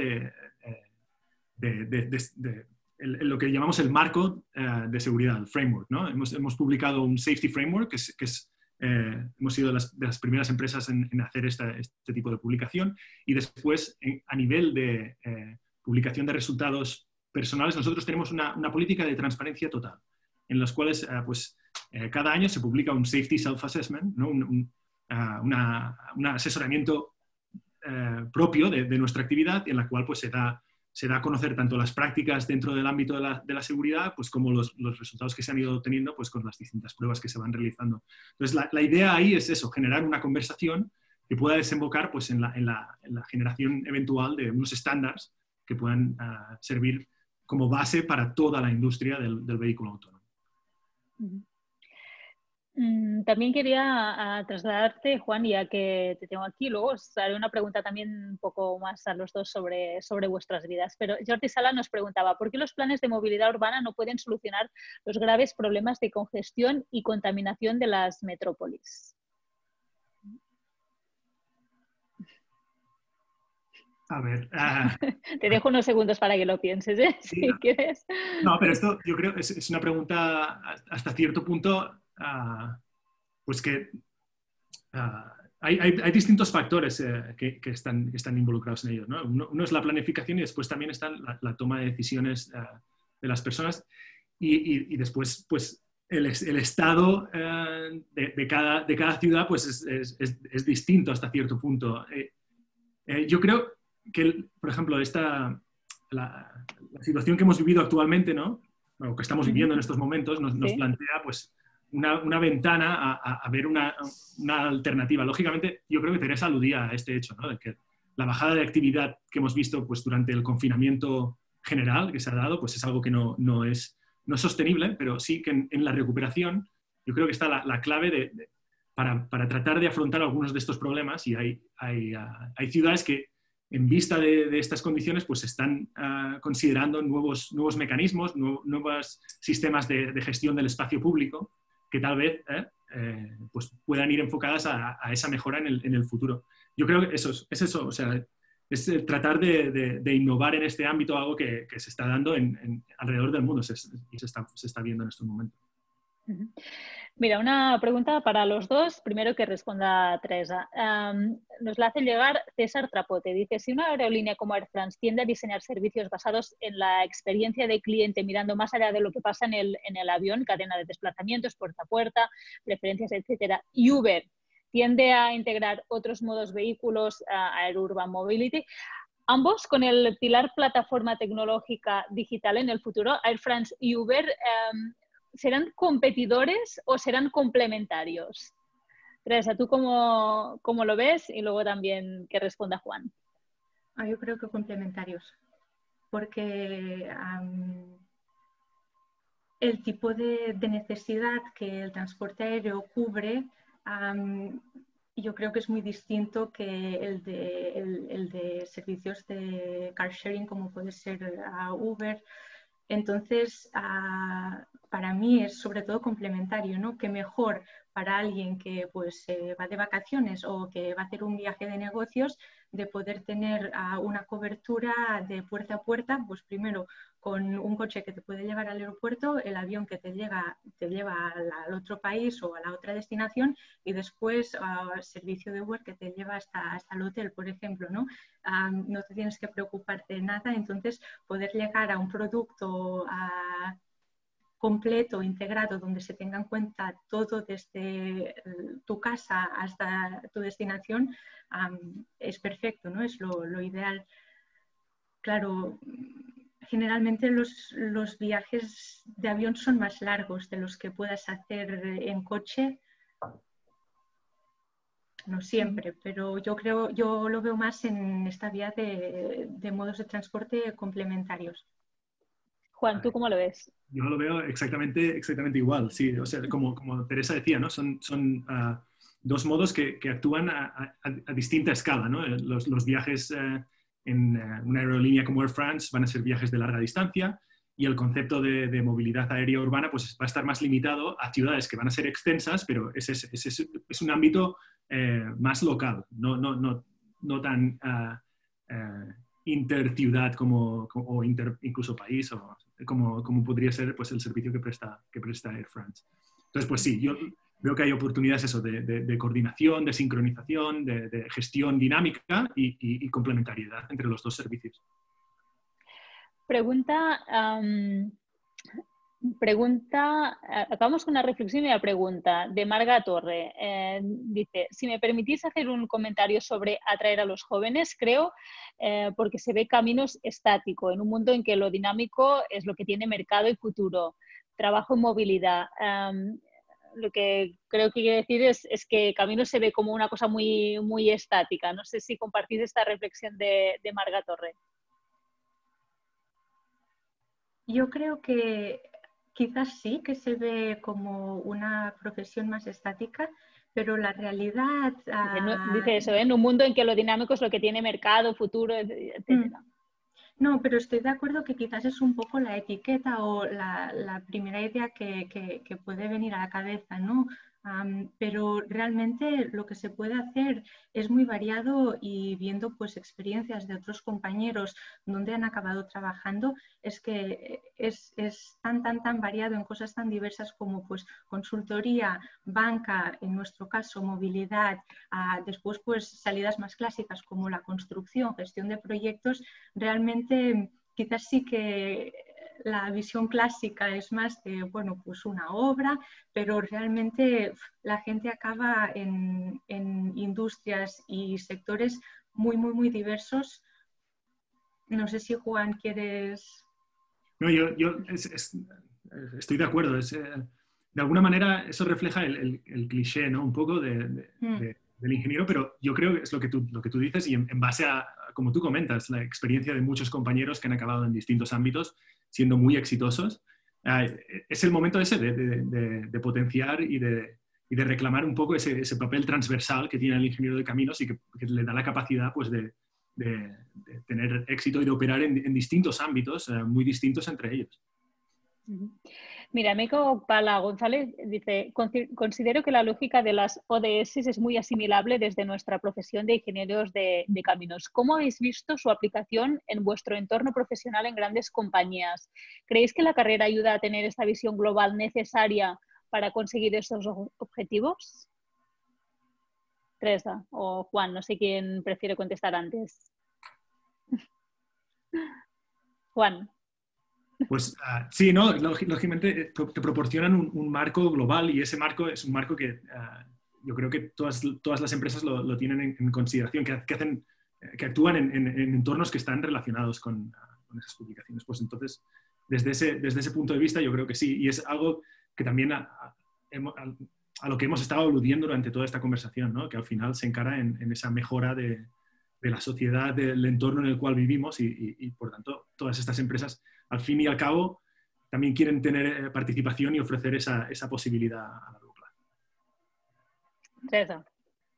lo que llamamos el marco de seguridad, el framework, ¿no? Hemos publicado un safety framework hemos sido de las primeras empresas en hacer este tipo de publicación, y después a nivel de publicación de resultados personales nosotros tenemos una política de transparencia total en las cuales cada año se publica un safety self-assessment, ¿no? un asesoramiento propio de nuestra actividad, en la cual pues, se da a conocer tanto las prácticas dentro del ámbito de la seguridad, pues como los resultados que se han ido obteniendo pues, con las distintas pruebas que se van realizando. Entonces, la idea ahí es eso, generar una conversación que pueda desembocar pues, en la generación eventual de unos estándares que puedan servir como base para toda la industria del vehículo autónomo. También quería trasladarte, Juan, ya que te tengo aquí, luego os haré una pregunta también un poco más a los dos sobre vuestras vidas. Pero Jordi Sala nos preguntaba, ¿por qué los planes de movilidad urbana no pueden solucionar los graves problemas de congestión y contaminación de las metrópolis? A ver... Te dejo unos segundos para que lo pienses, sí, si quieres. No, pero esto yo creo es una pregunta hasta cierto punto... pues que hay distintos factores que están involucrados en ello, ¿no? Uno es la planificación y después también está la toma de decisiones de las personas y después pues el estado de cada ciudad pues es distinto hasta cierto punto. Yo creo que, por ejemplo, la situación que hemos vivido actualmente, ¿no? O que estamos viviendo en estos momentos nos plantea pues una ventana a ver una alternativa. Lógicamente, yo creo que Teresa aludía a este hecho, ¿no? De que la bajada de actividad que hemos visto pues, durante el confinamiento general que se ha dado pues, es algo que no es sostenible, pero sí que en la recuperación yo creo que está la clave para tratar de afrontar algunos de estos problemas, y hay ciudades que en vista de estas condiciones pues están considerando nuevos mecanismos, nuevos sistemas de gestión del espacio público que tal vez pues puedan ir enfocadas a esa mejora en el futuro. Yo creo que es eso, o sea, es tratar de innovar en este ámbito, algo que se está dando alrededor del mundo y se está viendo en estos momentos. Mira, una pregunta para los dos. Primero que responda Teresa. Nos la hace llegar César Trapote. Dice, si una aerolínea como Air France tiende a diseñar servicios basados en la experiencia del cliente, mirando más allá de lo que pasa en el avión, cadena de desplazamientos, puerta a puerta, preferencias, etcétera, y Uber tiende a integrar otros modos vehículos, Air Urban Mobility, ambos con el pilar plataforma tecnológica digital en el futuro, Air France y Uber, ¿serán competidores o serán complementarios? Teresa, ¿tú cómo lo ves? Y luego también que responda Juan. Yo creo que complementarios, porque el tipo de necesidad que el transporte aéreo cubre yo creo que es muy distinto que el de servicios de car sharing como puede ser Uber. Entonces, para mí es sobre todo complementario, ¿no? Que mejor para alguien que pues va de vacaciones o que va a hacer un viaje de negocios, de poder tener una cobertura de puerta a puerta, pues primero con un coche que te puede llevar al aeropuerto, el avión que te lleva al otro país o a la otra destinación, y después servicio de Uber que te lleva hasta el hotel, por ejemplo, ¿no? No te tienes que preocuparte de nada, entonces poder llegar a un producto completo, integrado, donde se tenga en cuenta todo desde tu casa hasta tu destinación, es perfecto, ¿no? Es lo ideal. Claro, generalmente los viajes de avión son más largos de los que puedas hacer en coche. No siempre, pero yo lo veo más en esta vía de modos de transporte complementarios. Juan, ¿tú cómo lo ves? Yo lo veo exactamente igual, sí. O sea, como Teresa decía, ¿no? Son dos modos que actúan a distinta escala, ¿no? Los viajes en una aerolínea como Air France van a ser viajes de larga distancia, y el concepto de movilidad aérea urbana pues va a estar más limitado a ciudades que van a ser extensas, pero es un ámbito más local, no tan interciudad o incluso país, o como podría ser pues, el servicio que presta Air France. Entonces, pues sí, yo veo que hay oportunidades eso, de coordinación, de sincronización, de gestión dinámica y complementariedad entre los dos servicios. Acabamos con una reflexión y una pregunta de Marga Torre. Dice, si me permitís hacer un comentario sobre atraer a los jóvenes, creo, porque se ve caminos estático en un mundo en que lo dinámico es lo que tiene mercado y futuro, trabajo y movilidad. Lo que creo que quiere decir es que Caminos se ve como una cosa muy, muy estática. No sé si compartís esta reflexión de Marga Torre. Yo creo que quizás sí que se ve como una profesión más estática, pero la realidad... Dice eso, en un mundo en que lo dinámico es lo que tiene mercado, futuro, etc. No, pero estoy de acuerdo que quizás es un poco la etiqueta o la primera idea que puede venir a la cabeza, ¿no? Pero realmente lo que se puede hacer es muy variado, y viendo pues experiencias de otros compañeros donde han acabado trabajando, es que es tan variado en cosas tan diversas como pues consultoría, banca, en nuestro caso movilidad, después pues salidas más clásicas como la construcción, gestión de proyectos. Realmente quizás sí que la visión clásica es más de, bueno, pues una obra, pero realmente la gente acaba en industrias y sectores muy diversos. No sé si, Juan, quieres... No, yo estoy de acuerdo. De alguna manera eso refleja el cliché, ¿no? Un poco del ingeniero, pero yo creo que es lo que tú dices, y en base a, como tú comentas, la experiencia de muchos compañeros que han acabado en distintos ámbitos siendo muy exitosos, es el momento ese de potenciar y de reclamar un poco ese papel transversal que tiene el ingeniero de caminos, y que le da la capacidad pues, de tener éxito y de operar en distintos ámbitos, muy distintos entre ellos. Mira, Meco Pala González dice, considero que la lógica de las ODS es muy asimilable desde nuestra profesión de ingenieros de caminos. ¿Cómo habéis visto su aplicación en vuestro entorno profesional en grandes compañías? ¿Creéis que la carrera ayuda a tener esta visión global necesaria para conseguir estos objetivos? Teresa o Juan, no sé quién prefiere contestar antes. Juan. Pues sí, ¿no? Lógicamente te proporcionan un marco global, y ese marco es un marco que yo creo que todas las empresas lo tienen en consideración, que actúan en entornos que están relacionados con esas publicaciones. Pues entonces, desde ese punto de vista yo creo que sí, y es algo que también a lo que hemos estado aludiendo durante toda esta conversación, ¿no? Que al final se encara en esa mejora de la sociedad, del entorno en el cual vivimos, y por tanto todas estas empresas al fin y al cabo también quieren tener participación y ofrecer esa posibilidad a largo plazo. Teresa.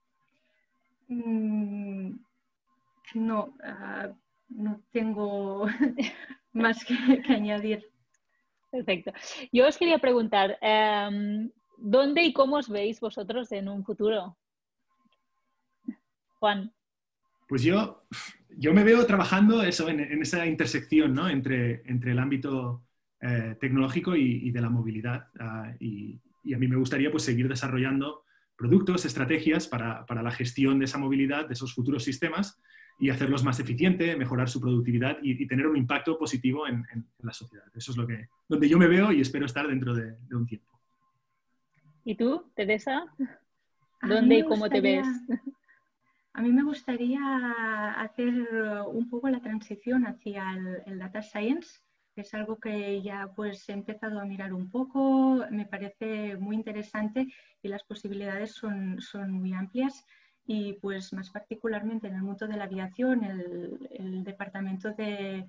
No tengo más que añadir. Perfecto. Yo os quería preguntar, ¿dónde y cómo os veis vosotros en un futuro? Juan. Pues yo me veo trabajando eso, en esa intersección, ¿no? entre el ámbito tecnológico y de la movilidad. Y a mí me gustaría pues, seguir desarrollando productos, estrategias para la gestión de esa movilidad, de esos futuros sistemas, y hacerlos más eficientes, mejorar su productividad y tener un impacto positivo en la sociedad. Eso es donde yo me veo y espero estar dentro de un tiempo. ¿Y tú, Teresa? ¿Dónde y cómo te ves? A mí me gustaría hacer un poco la transición hacia el Data Science, que es algo que ya pues he empezado a mirar un poco, me parece muy interesante y las posibilidades son muy amplias. Y pues más particularmente en el mundo de la aviación, el departamento de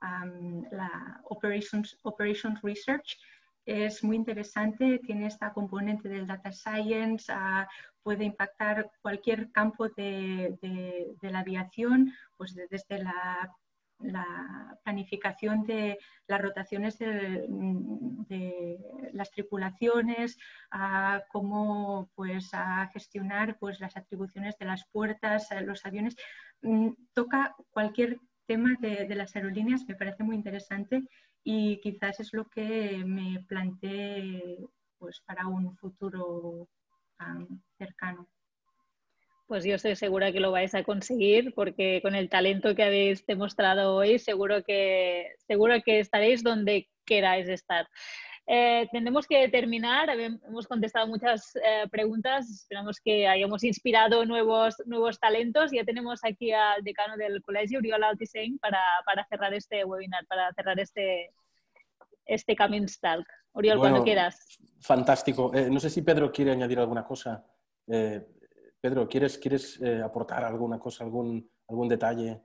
la Operations Research es muy interesante, tiene esta componente del Data Science, puede impactar cualquier campo de la aviación, pues desde la planificación de las rotaciones de las tripulaciones, a cómo pues, a gestionar pues, las atribuciones de las puertas, los aviones. Toca cualquier tema de las aerolíneas, me parece muy interesante y quizás es lo que me planteé pues, para un futuro cercano. Pues yo estoy segura que lo vais a conseguir porque con el talento que habéis demostrado hoy seguro que estaréis donde queráis estar. Tenemos que terminar, hemos contestado muchas preguntas, esperamos que hayamos inspirado nuevos talentos. Ya tenemos aquí al decano del colegio, Oriol Altiseny, para cerrar este webinar, para cerrar este Camins Talk. Oriol, cuando quieras. Fantástico. No sé si Pedro quiere añadir alguna cosa. Pedro, ¿quieres aportar alguna cosa, algún detalle?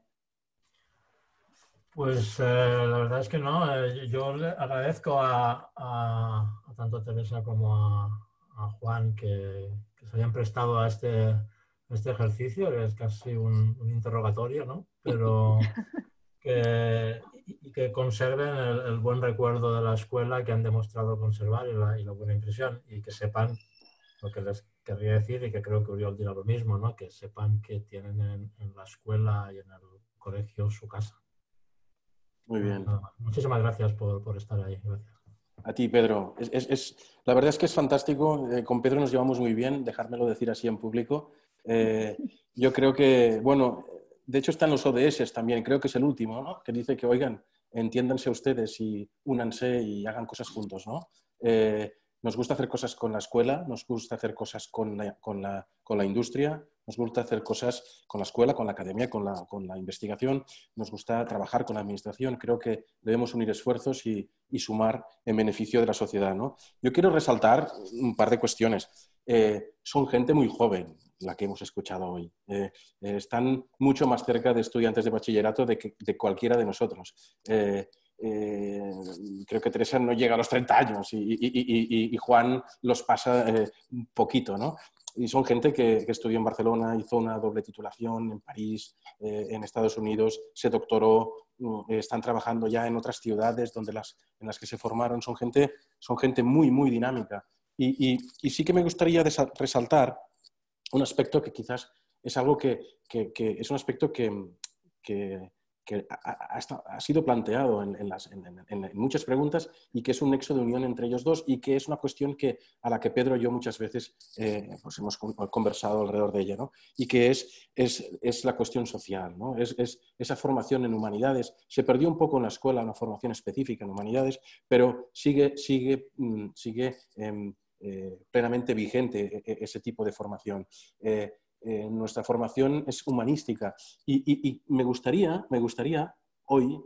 Pues la verdad es que no. Yo le agradezco a tanto a Teresa como a Juan que se hayan prestado a este ejercicio, que es casi un interrogatorio, ¿no? Pero que conserven el buen recuerdo de la escuela que han demostrado conservar y la buena impresión, y que sepan lo que les querría decir, y que creo que Oriol dirá lo mismo, ¿no? Que sepan que tienen en la escuela y en el colegio su casa. Muy bien. Muchísimas gracias por estar ahí. Gracias. A ti, Pedro. La verdad es que es fantástico. Con Pedro nos llevamos muy bien, dejármelo decir así en público. Yo creo que, bueno, de hecho están los ODS también, creo que es el último, ¿no? Que dice que, oigan, entiéndanse ustedes y únanse y hagan cosas juntos, ¿no? Nos gusta hacer cosas con la escuela, nos gusta hacer cosas con la industria, nos gusta hacer cosas con la escuela, con la academia, con la investigación, nos gusta trabajar con la administración. Creo que debemos unir esfuerzos y sumar en beneficio de la sociedad, ¿no? Yo quiero resaltar un par de cuestiones. Son gente muy joven, la que hemos escuchado hoy. Están mucho más cerca de estudiantes de bachillerato de cualquiera de nosotros. Creo que Teresa no llega a los 30 años y Juan los pasa un poquito, ¿no? Y son gente que estudió en Barcelona, hizo una doble titulación en París, en Estados Unidos, se doctoró, están trabajando ya en otras ciudades en las que se formaron. Son gente muy, muy dinámica. Y sí que me gustaría resaltar un aspecto que quizás es algo que es un aspecto que ha sido planteado en muchas preguntas y que es un nexo de unión entre ellos dos y que es una cuestión a la que Pedro y yo muchas veces pues hemos conversado alrededor de ella, ¿no? Y que es la cuestión social, ¿no? Es esa formación en humanidades. Se perdió un poco en la escuela una formación específica en humanidades, pero sigue plenamente vigente ese tipo de formación. Nuestra formación es humanística y me gustaría hoy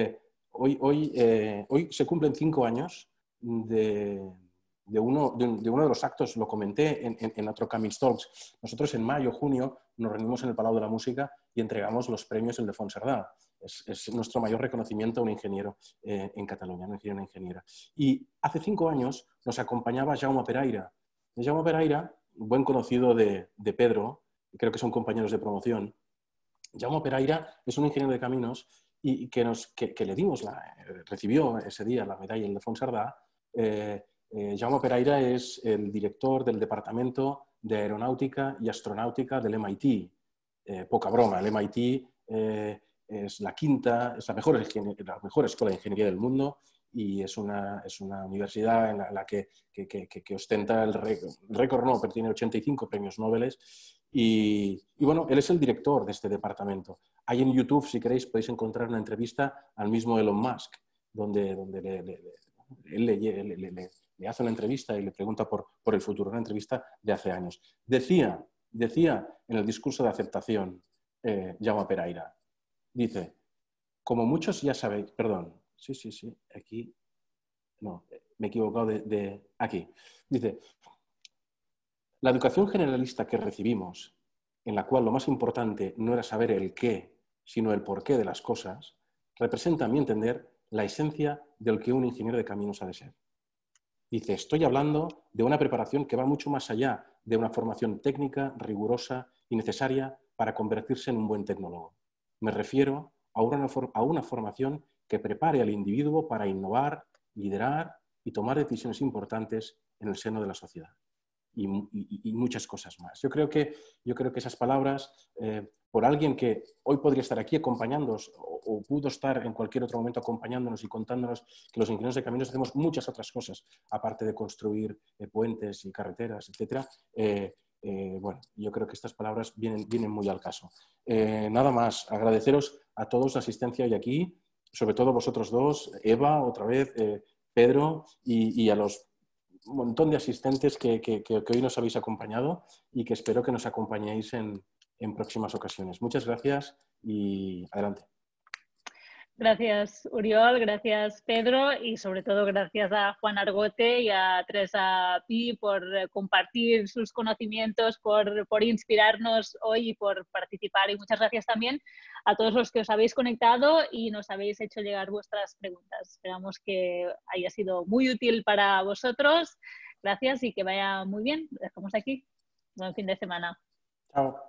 se cumplen 5 años de uno de los actos, lo comenté en otro Camins Talks. Nosotros en mayo, junio nos reunimos en el Palau de la Música y entregamos los premios Ildefons Cerdà. Es nuestro mayor reconocimiento a un ingeniero en Cataluña, una ingeniera. Y hace 5 años nos acompañaba Jaume Peraire. Jaume Peraire, buen conocido de Pedro, creo que son compañeros de promoción. Jaume Peraire es un ingeniero de caminos y que le dimos recibió ese día la medalla Ildefons Cerdà Jaume Peraire es el director del Departamento de Aeronáutica y Astronáutica del MIT. Poca broma, el MIT es la mejor escuela de ingeniería del mundo y es una universidad en la que ostenta el récord, no, pero tiene 85 premios Nobel. Y bueno, él es el director de este departamento. Ahí en YouTube, si queréis, podéis encontrar una entrevista al mismo Elon Musk, donde él le hace una entrevista y le pregunta por el futuro, una entrevista de hace años. Decía en el discurso de aceptación, Jaume Peraire, dice, como muchos ya sabéis, perdón, sí, aquí, no, me he equivocado aquí. Dice, la educación generalista que recibimos, en la cual lo más importante no era saber el qué, sino el porqué de las cosas, representa, a mi entender, la esencia del que un ingeniero de caminos ha de ser. Dice, estoy hablando de una preparación que va mucho más allá de una formación técnica, rigurosa y necesaria para convertirse en un buen tecnólogo. Me refiero a una formación que prepare al individuo para innovar, liderar y tomar decisiones importantes en el seno de la sociedad. Y muchas cosas más. Yo creo que esas palabras, por alguien que hoy podría estar aquí acompañándonos o pudo estar en cualquier otro momento acompañándonos y contándonos que los ingenieros de caminos hacemos muchas otras cosas, aparte de construir puentes y carreteras, etc. Bueno, yo creo que estas palabras vienen muy al caso. Nada más, agradeceros a todos la asistencia hoy aquí, sobre todo vosotros dos, Eva, otra vez, Pedro y a los montón de asistentes que hoy nos habéis acompañado y que espero que nos acompañéis en próximas ocasiones. Muchas gracias y adelante. Gracias, Oriol, gracias, Pedro, y sobre todo gracias a Juan Argote y a Teresa Pi por compartir sus conocimientos, por inspirarnos hoy y por participar. Y muchas gracias también a todos los que os habéis conectado y nos habéis hecho llegar vuestras preguntas. Esperamos que haya sido muy útil para vosotros. Gracias y que vaya muy bien. Dejamos aquí. Buen fin de semana. Chao.